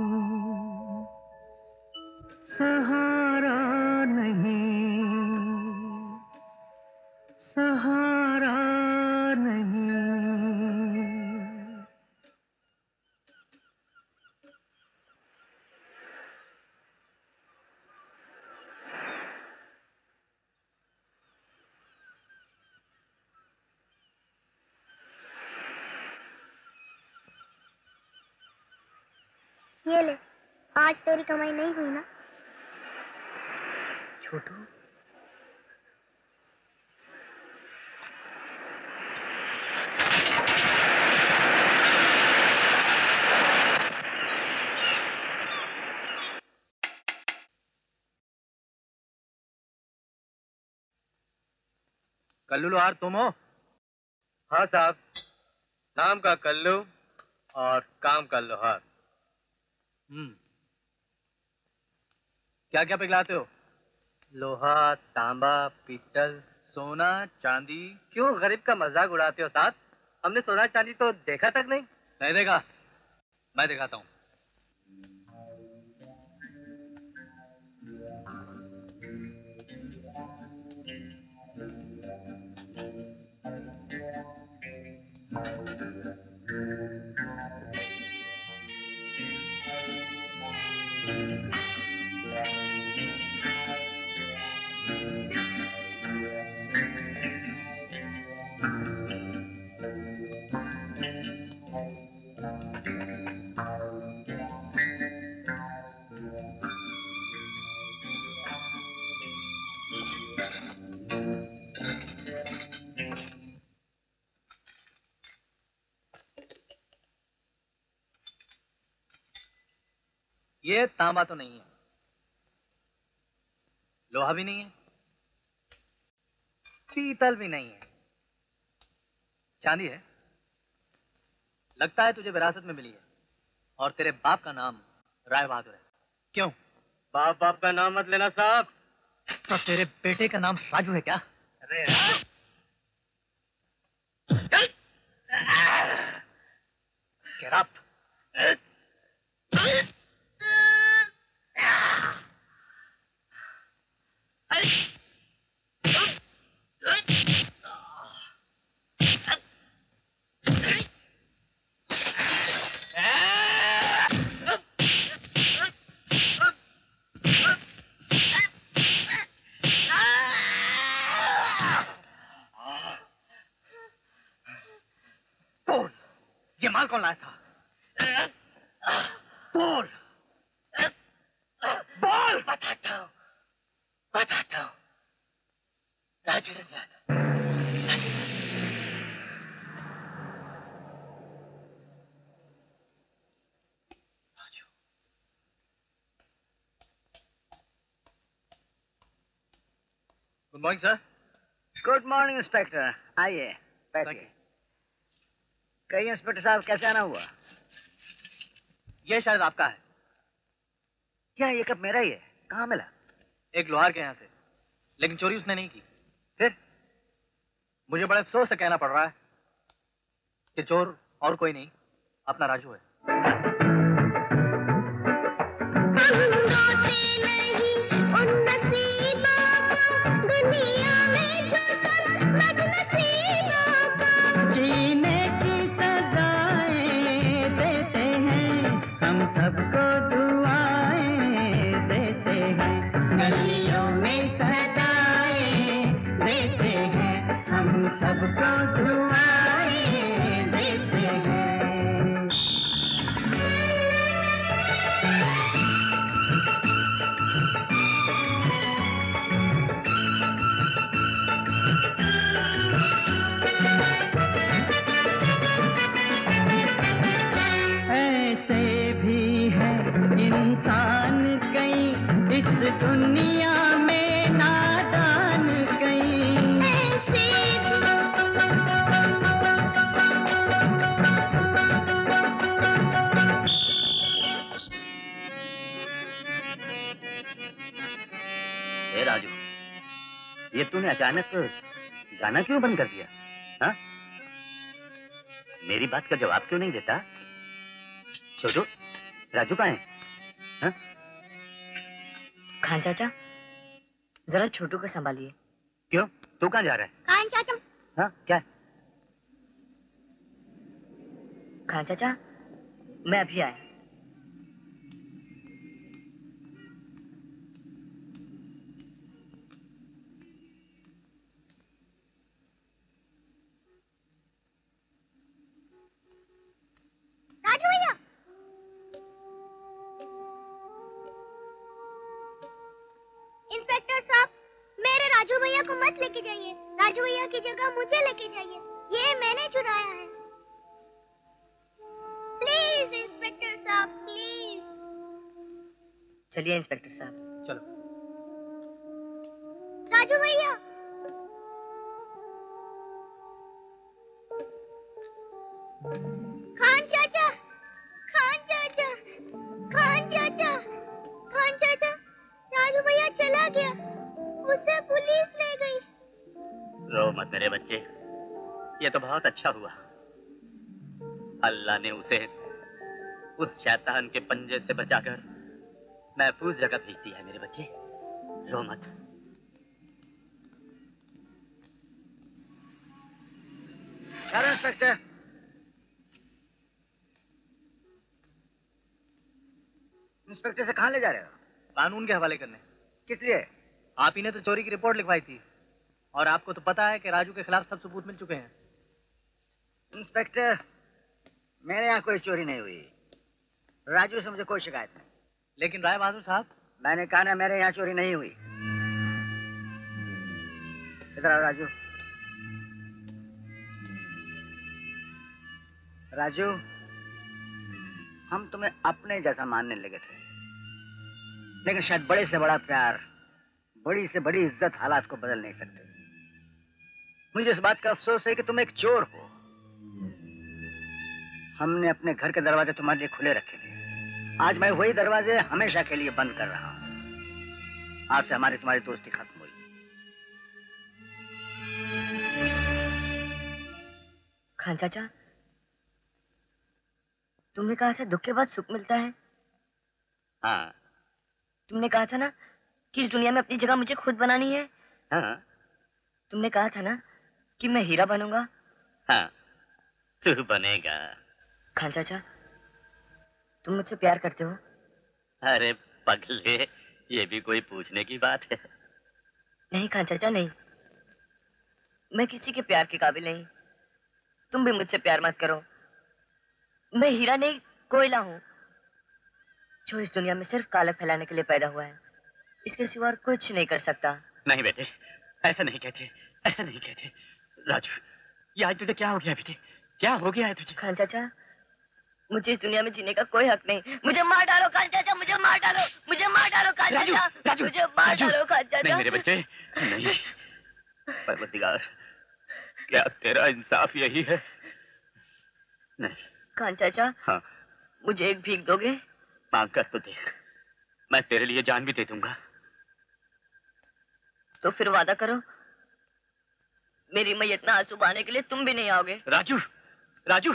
सहारा नहीं, सहारा नहीं। ये ले, आज तेरी कमाई नहीं हुई ना? छोटू, कल्लू लोहार तुम हो? हाँ साहब, नाम का कल्लू और काम का लोहार। क्या क्या पिघलाते हो? लोहा, तांबा, पीतल, सोना, चांदी। क्यों गरीब का मजाक उड़ाते हो साहब? हमने सोना चांदी तो देखा तक नहीं। नहीं देखा? मैं दिखाता हूँ। ये तांबा तो नहीं है, लोहा भी नहीं है, पीतल भी नहीं है, चांदी है। लगता है तुझे विरासत में मिली है और तेरे बाप का नाम राय बहादुर है। क्यों? बाप बाप का नाम मत लेना साहब। तो तेरे बेटे का नाम राजू है क्या? अरे Get up. बोल, ये माल कौन लाया था? बोल, बोल। बताता हूँ Raju Ranjan. Good morning sir. Good morning inspector, आइए बैठिए। कहिए इंस्पेक्टर साहब, कैसे आना हुआ? ये शायद आपका है। क्या ये कब मेरा ही है? कहाँ मिला? एक लोहार के यहाँ से, लेकिन चोरी उसने नहीं की। फिर? मुझे बड़े अफसोस से कहना पड़ रहा है कि चोर और कोई नहीं, अपना राजू है। जीने की सजाएं देते हैं, हम सबको दुआएं देते हैं, गलियों में सजाएं देते हैं, हम सबको दुआएं देते हैं। ऐसे भी हैं इंसान कई, इस दुनिया में नादान कई। ए राजू, ये तूने अचानक गाना क्यों बंद कर दिया? हाँ? मेरी बात का जवाब क्यों नहीं देता? छोटू, राजू कहाँ है? हाँ? खान चाचा, जरा छोटू को संभालिए। क्यों? तू कहाँ जा रहा है? खान चाचा, हाँ, क्या? खान चाचा, मैं अभी आया। राजू भैया, इंस्पेक्टर साहब, मेरे राजू भैया को मत लेके जाइए। राजू भैया की जगह मुझे लेके जाइए, ये मैंने चुराया है। प्लीज इंस्पेक्टर साहब, प्लीज। चलिए इंस्पेक्टर साहब। चलो। राजू भैया, खान चाचा, खान चाचा, खान चाचा, खान चाचा, राजू भैया चला गया, उसे पुलिस ले गई। रो मत मेरे बच्चे, ये तो बहुत अच्छा हुआ। अल्लाह ने उसे उस शैतान के पंजे से बचाकर महफूज जगह भेज दी है मेरे बच्चे। रो मत। Hello inspector. इंस्पेक्टर से कहाँ ले जा रहे हो? कानून के हवाले करने। किस लिए? आप ही ने तो चोरी की रिपोर्ट लिखवाई थी और आपको तो पता है कि राजू के खिलाफ सब सबूत मिल चुके हैं। इंस्पेक्टर, मेरे यहाँ कोई चोरी नहीं हुई। राजू से मुझे कोई शिकायत नहीं। लेकिन राय बहादुर साहब, मैंने कहा ना, मेरे यहाँ चोरी नहीं हुई। इधर आओ राजू। राजू, हम तुम्हें अपने जैसा मानने लगे थे, लेकिन शायद बड़े से बड़ा प्यार, बड़ी से बड़ी इज्जत हालात को बदल नहीं सकते। मुझे इस बात का अफसोस है कि तुम एक चोर हो। हमने अपने घर के दरवाजे तुम्हारे लिए खुले रखे थे। आज मैं वही दरवाजे हमेशा के लिए बंद कर रहा हूं। आज से हमारी तुम्हारी दोस्ती खत्म हुई। खान चाचा, तुमने कहा था दुख के बाद सुख मिलता है। हाँ। तुमने कहा था ना कि इस दुनिया में अपनी जगह मुझे खुद बनानी है। हाँ। तुमने कहा था ना कि मैं हीरा बनूंगा। हाँ, तू बनेगा। खान चाचा, तुम मुझसे प्यार करते हो? अरे पगले, ये भी कोई पूछने की बात है? नहीं खान चाचा, नहीं। मैं किसी के प्यार के काबिल नहीं। तुम भी मुझसे प्यार मत करो। मैं हीरा नहीं, कोयला हूँ, जो इस दुनिया में सिर्फ कालक फैलाने के लिए पैदा हुआ है। इसके सिवा और कुछ नहीं कर सकता। नहीं बेटे, ऐसा नहीं कहते, ऐसा नहीं कहते। राजू, ये आज तुझे क्या हो गया बेटे? क्या हो गया है तुझे? खान चाचा, मुझे इस दुनिया में जीने का कोई हक नहीं। मुझे मार डालो खान चाचा, मुझे मार डालो, मुझे मार डालो खान चाचा, मुझे मार डालो खान चाचा। नहीं मेरे बच्चे, नहीं। परवरदिगार, क्या तेरा इंसाफ यही है? नहीं। खान चाचा, हाँ, मुझे एक भीख दोगे? मांग कर तो देख, मैं तेरे लिए जान भी दे दूंगा। तो फिर वादा करो, मेरी मैयत में आंसू बहाने के लिए तुम भी नहीं आओगे। राजू, राजू,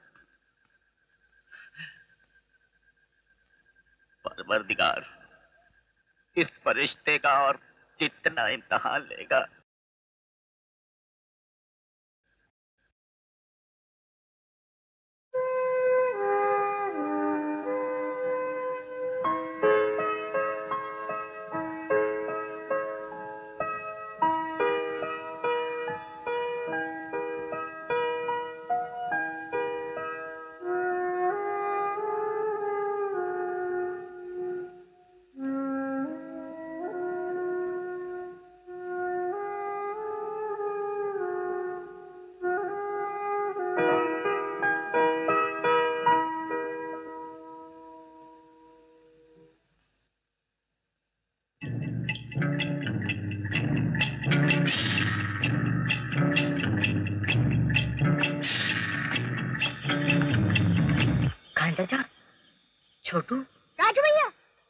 परवरदिगार, इस फरिश्ते का और कितना इम्तिहान लेगा। चाचा, छोटू, राजू भैया,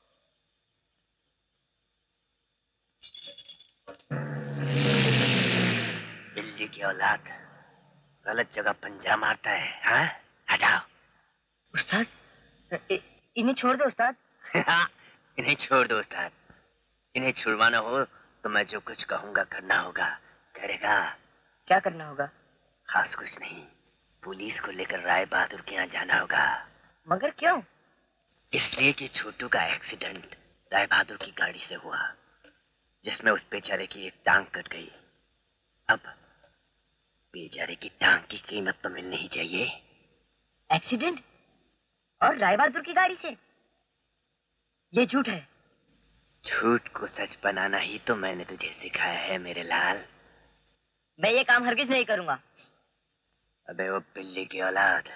बिल्ली की औलाद गलत जगह पंजा मारता है। हाँ, हटाओ। उस्ताद, इन्हें छोड़ दो उस्ताद। इन्हें छोड़ दो उस्ताद। इन्हें छुड़वाना हो तो मैं जो कुछ कहूंगा करना होगा। करेगा? क्या करना होगा? खास कुछ नहीं, पुलिस को लेकर राय बहादुर के यहाँ जाना होगा। मगर क्यों? इसलिए कि छोटू का एक्सीडेंट राय बहादुर की गाड़ी से हुआ, जिसमें उस बेचारे की एक टांग कट गई। अब बेचारे की टांग की कीमत तो मिलनी ही चाहिए। एक्सीडेंट? और राय बहादुर की गाड़ी से? ये झूठ है। झूठ को सच बनाना ही तो मैंने तुझे सिखाया है मेरे लाल। मैं ये काम हरगिज नहीं करूंगा। अबे वो बिल्ली की औलाद,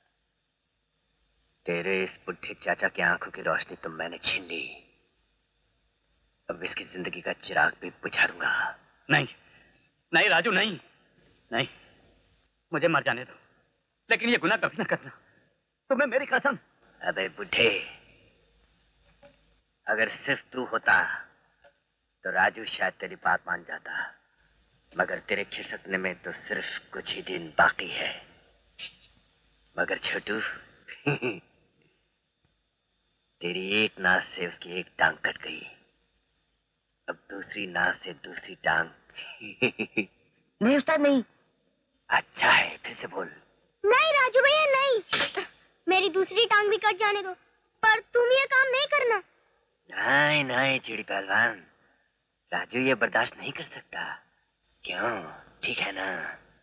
तेरे इस बुढ़े चाचा की आंखों की रोशनी तो मैंने छीन ली। अब इसकी जिंदगी का चिराग भी बुझा दूंगा। नहीं, नहीं राजू, नहीं, नहीं, मुझे मर जाने दो, लेकिन ये गुनाह कभी न करना, तुम्हें मेरी कसम। अबे बुढ़े, अगर सिर्फ तू होता तो राजू शायद तेरी बात मान जाता, मगर तेरे खिसकने में तो सिर्फ कुछ ही दिन बाकी है। मगर छोटू, तेरी एक नाक से उसकी एक टांग कट गई, अब दूसरी नाक से दूसरी टांग। नहीं उस्ताद, नहीं। अच्छा है, फिर से बोल। नहीं राजू भैया, नहीं। मेरी दूसरी टांग भी कट जाने दो, पर तुम ये काम नहीं करना। नहीं नहीं चिड़ी पहलवान, राजू ये बर्दाश्त नहीं कर सकता। क्यों? ठीक है ना?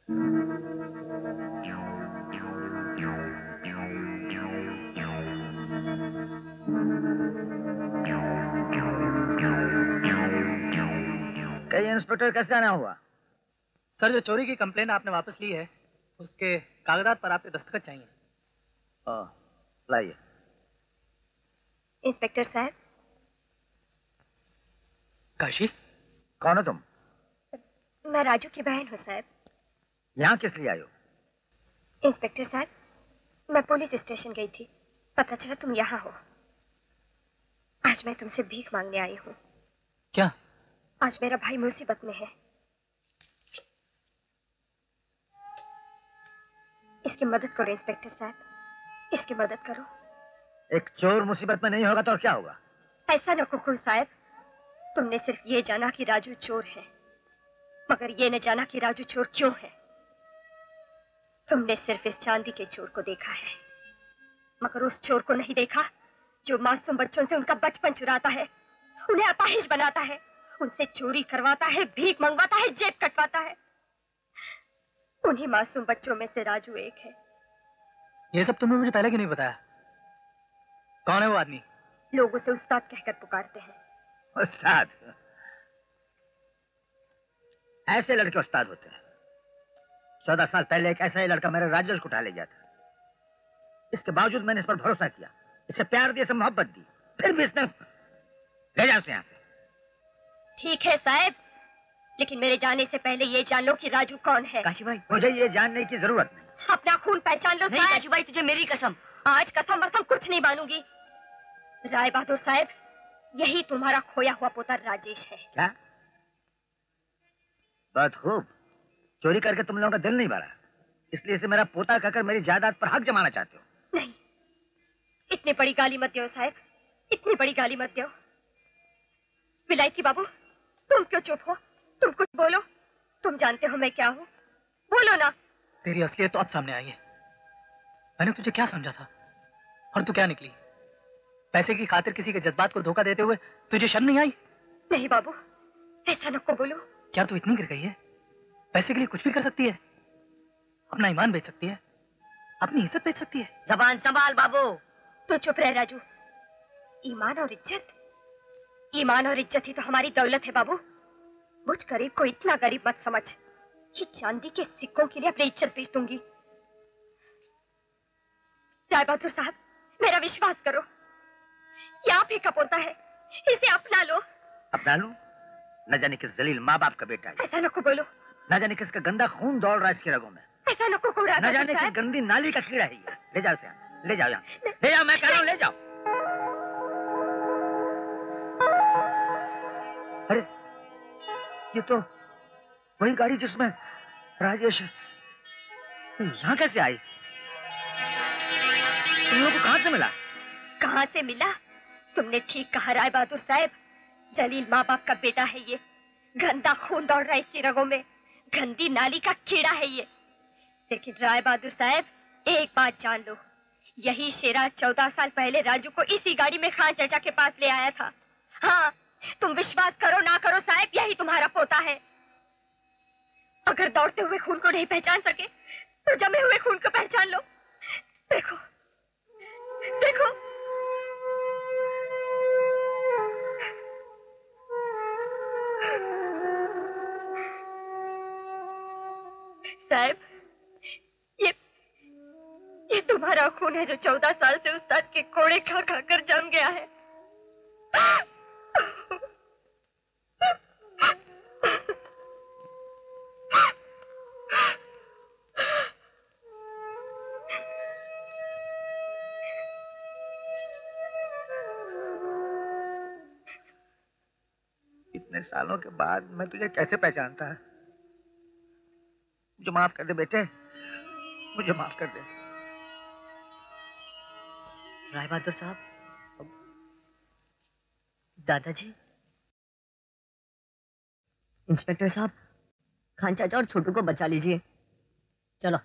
कहीं इंस्पेक्टर कैसे आना हुआ? सर, जो चोरी की कंप्लेन आपने वापस ली है, उसके कागजात पर आपके दस्तखत चाहिए। लाइए। इंस्पेक्टर साहब, काशी, कौन हो तुम? मैं राजू की बहन हूँ साहब। यहाँ किस लिए आई हो? इंस्पेक्टर साहब, मैं पुलिस स्टेशन गई थी, पता चला तुम यहाँ हो। आज मैं तुमसे भीख मांगने आई हूँ। क्या? आज मेरा भाई मुसीबत में है, इसकी मदद करो इंस्पेक्टर साहब, इसकी मदद करो। एक चोर मुसीबत में नहीं होगा तो और क्या होगा? ऐसा न कुकुर साहब, तुमने सिर्फ ये जाना कि राजू चोर है, मगर ये न जाना कि राजू चोर क्यों है। तुमने सिर्फ इस चांदी के चोर को देखा है, मगर उस चोर को नहीं देखा जो मासूम बच्चों से उनका बचपन चुराता है, उन्हें अपाहिज बनाता है, उनसे चोरी करवाता है, भीख मंगवाता है, जेब कटवाता है। उन्हीं मासूम बच्चों में से राजू एक है। ये सब तुमने मुझे पहले क्यों नहीं बताया? कौन है वो आदमी? लोग उसे उस्ताद कहकर पुकारते हैं। उस्ताद? ऐसे लड़के उस्ताद होते हैं। 14 साल पहले एक ऐसा ही लड़का मेरे राजेश को उठा ले गया था। इसके बावजूद मैंने इस पर भरोसा किया, इसे प्यार दिया, इसे मोहब्बत दी, फिर भी इसने ले जाओ उसे यहाँ से। ठीक है साहब, लेकिन मेरे जाने से पहले ये जान लो कि राजू कौन है। काशी भाई, मुझे ये जानने की जरूरत नहीं। अपना खून पहचान लो। नहीं काशी भाई, तुझे मेरी कसम। आज कसम वसम कुछ नहीं मानूंगी। राय बहादुर साहब, यही तुम्हारा खोया हुआ पोता राजेश है। क्या? बहुत खूब। चोरी करके तुम लोगों का दिल नहीं भरा, इसलिए इसे मेरा पोता कहकर मेरी जायदाद पर हक जमाना चाहते हो? नहीं, इतनी बड़ी गाली मत दो साहब, इतनी बड़ी गाली मत दो। विलायती बाबू, तुम क्यों चुप हो? तुम कुछ बोलो। तुम जानते हो मैं क्या हूँ, बोलो ना। तेरी असलियत तो अब सामने आई है। मैंने तुझे क्या समझा था और तू क्या निकली? पैसे की खातिर किसी के जज्बात को धोखा देते हुए तुझे शर्म नहीं आई? नहीं बाबू, ऐसा नको बोलो। क्या तू इतनी गिर गई है? पैसे के लिए कुछ भी कर सकती है? अपना ईमान बेच सकती है, अपनी इज्जत बेच सकती है। जबान संभाल बाबू। तू चुप रह राजू। ईमान और इज्जत, ईमान और इज्जत ही तो हमारी दौलत है बाबू। मुझ गरीब को इतना गरीब मत समझ कि चांदी के सिक्कों के लिए अपनी इज्जत बेच दूंगी। राय बहादुर साहब, मेरा विश्वास करो, ये आप ही का पोता है, इसे अपना लो। अपना लूं? न जाने किस जलील माँ बाप का बेटा है। ऐसा नको बोलो। न जाने किसका गंदा खून दौड़ रहा है इसकी रगों में। ऐसा नको को न जाने किस गंदी नाली का कीड़ा है ये। ले जाओ इसे, ले जाओ यहाँ, ले जाओ, मैं कह रहा हूँ ले जाओ। अरे ये तो वही गाड़ी जिसमें राजेश यहाँ कैसे आई? तुम लोगों को कहाँ से मिला? कहाँ से मिला? तुमने ठीक कहा राय बहादुर साहब, जलील माँ बाप का बेटा है ये। गंदा खून दौड़ रहा है इसकी रगों में, गंदी नाली का कीड़ा है ये। लेकिन राय बहादुर साहब, एक बात जान लो, यही शेरा 14 साल पहले राजू को इसी गाड़ी में खान चाचा के पास ले आया था। हाँ, तुम विश्वास करो ना करो साहब, यही तुम्हारा पोता है। अगर दौड़ते हुए खून को नहीं पहचान सके तो जमे हुए खून को पहचान लो। देखो देखो, साहब, ये तुम्हारा खून है जो 14 साल से उस्ताद के कोड़े खा खा कर जम गया है। इतने सालों के बाद मैं तुझे कैसे पहचानता है? मुझे माफ कर दे बेटे, मुझे माफ कर दे। राय बहादुर साहब, दादाजी, इंस्पेक्टर साहब, खान चाचा और छोटू को बचा लीजिए। चलो।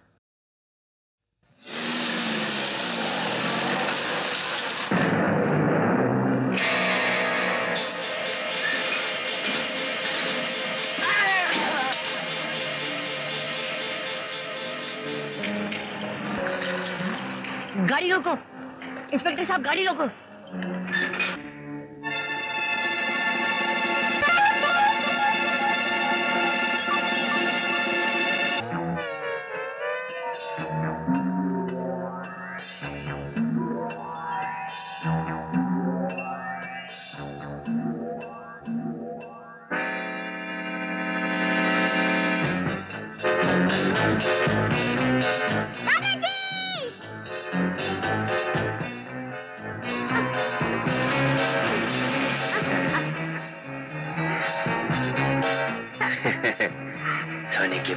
गाड़ी रोको इंस्पेक्टर साहब, गाड़ी रोको।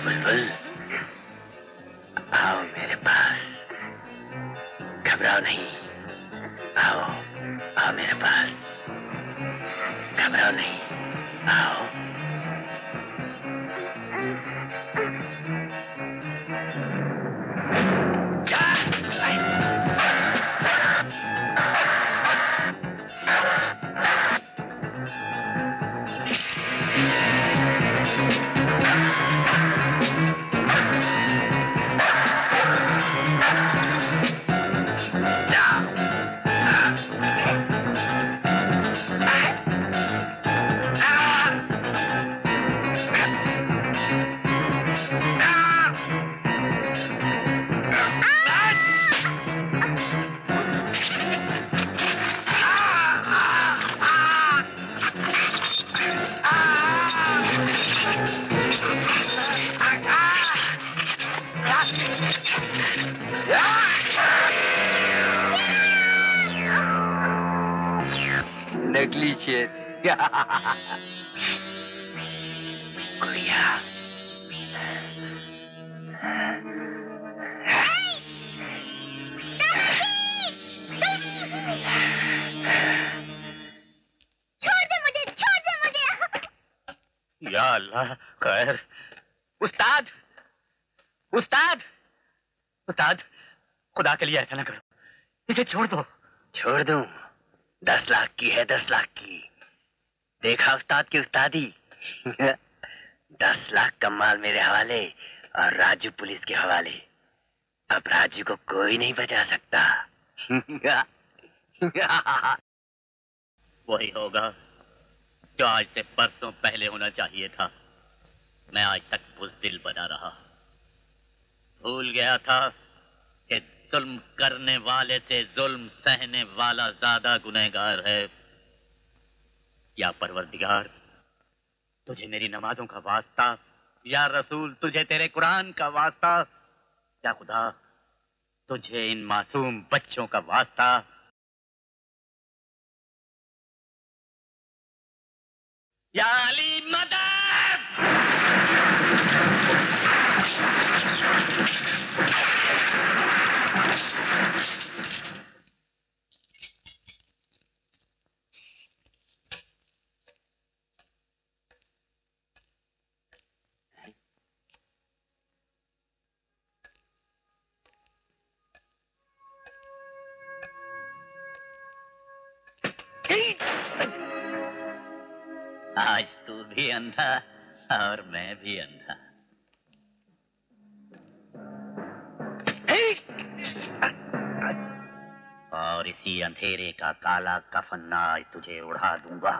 बुलबुल, आओ मेरे पास, घबराओ नहीं, आओ आओ मेरे पास, घबराओ नहीं, आओ। नकली शेर। गुड़िया, या अल्लाह, खैर। उस्ताद, उस्ताद, उस्ताद, खुदा के लिए ऐसा ना करो, इसे छोड़ दो। छोड़ दूं? 10 लाख की है, 10 लाख की। देखा उस्ताद की उस्तादी। 10 लाख का माल मेरे हवाले और राजू पुलिस के हवाले। अब राजू को कोई नहीं बचा सकता। वही होगा जो आज से परसों पहले होना चाहिए था। मैं आज तक बुज़दिल बना रहा, भूल गया था कि जुल्म करने वाले से जुल्म सहने वाला ज्यादा गुनहगार है। या परवरदिगार, तुझे मेरी नमाजों का वास्ता, या रसूल तुझे तेरे कुरान का वास्ता, या खुदा तुझे इन मासूम बच्चों का वास्ता। या अली मदद! आज तू भी अंधा और मैं भी अंधा। और इसी अंधेरे का काला कफन आज तुझे उड़ा दूंगा।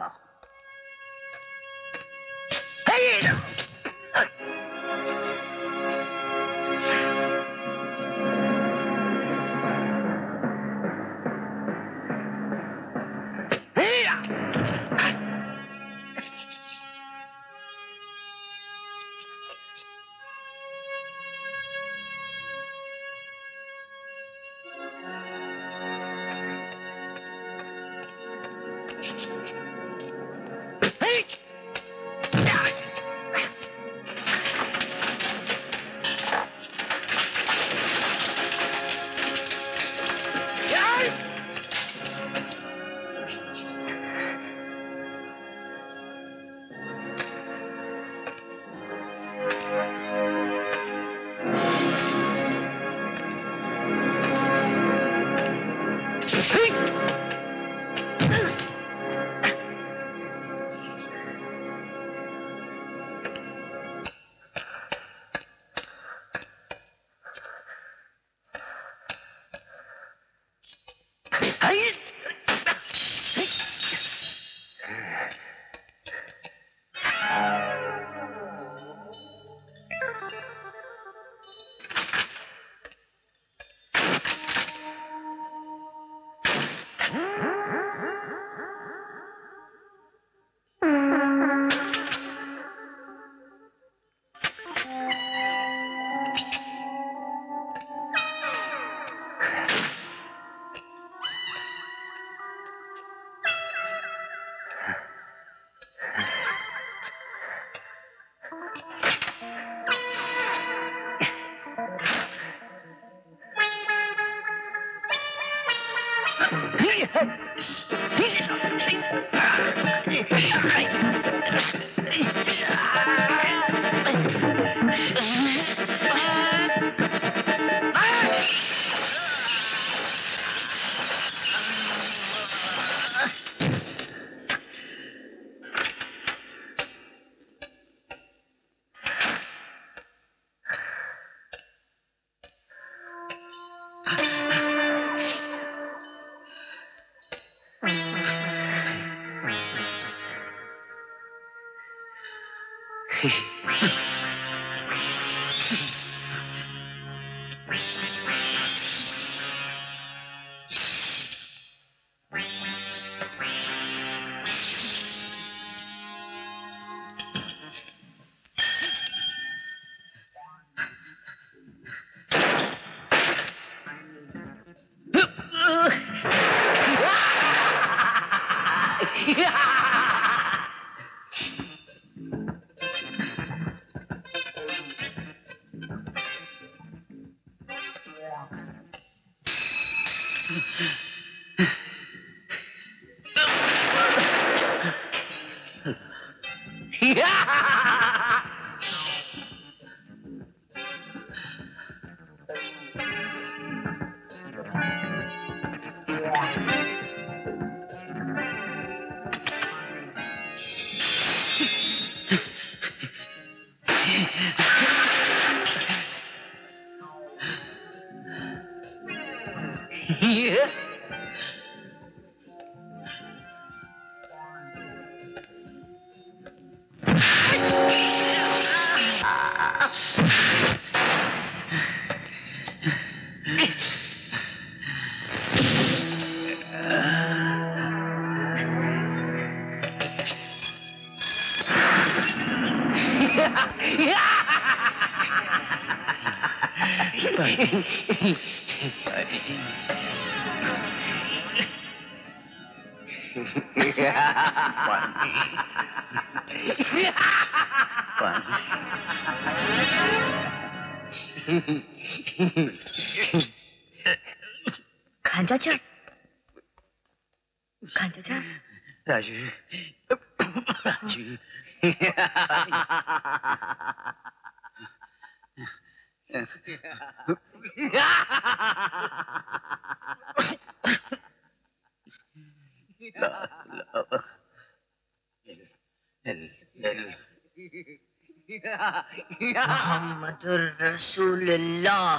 खान चाचा, खान चाचा। राजू, राजू। मोहम्मदुर रसूलुल्लाह।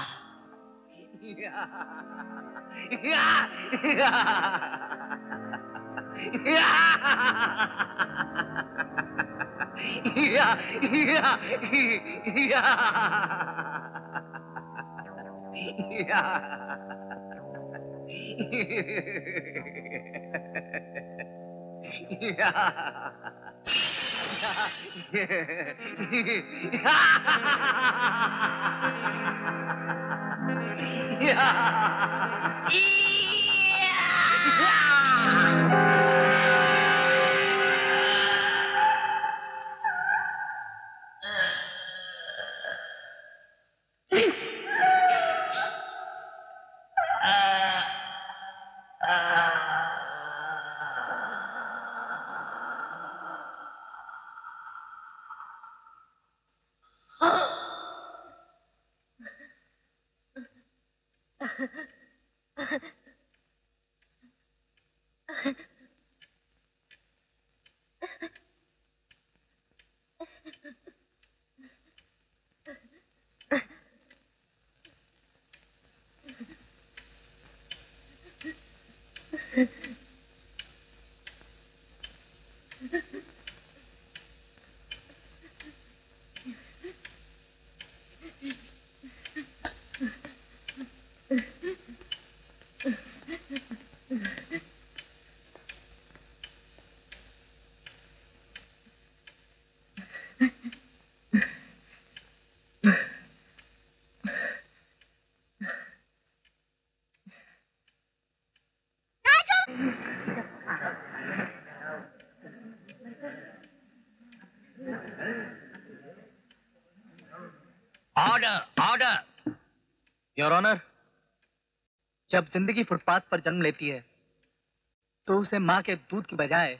Order! Order! योर ऑनर, जब जिंदगी फुटपाथ पर जन्म लेती है तो उसे मां के दूध की बजाय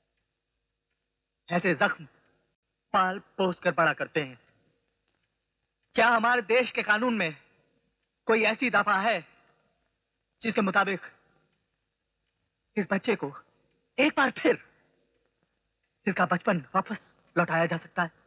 ऐसे जख्म पाल पोस कर बड़ा करते हैं। क्या हमारे देश के कानून में कोई ऐसी दफा है जिसके मुताबिक इस बच्चे को एक बार फिर इसका बचपन वापस लौटाया जा सकता है?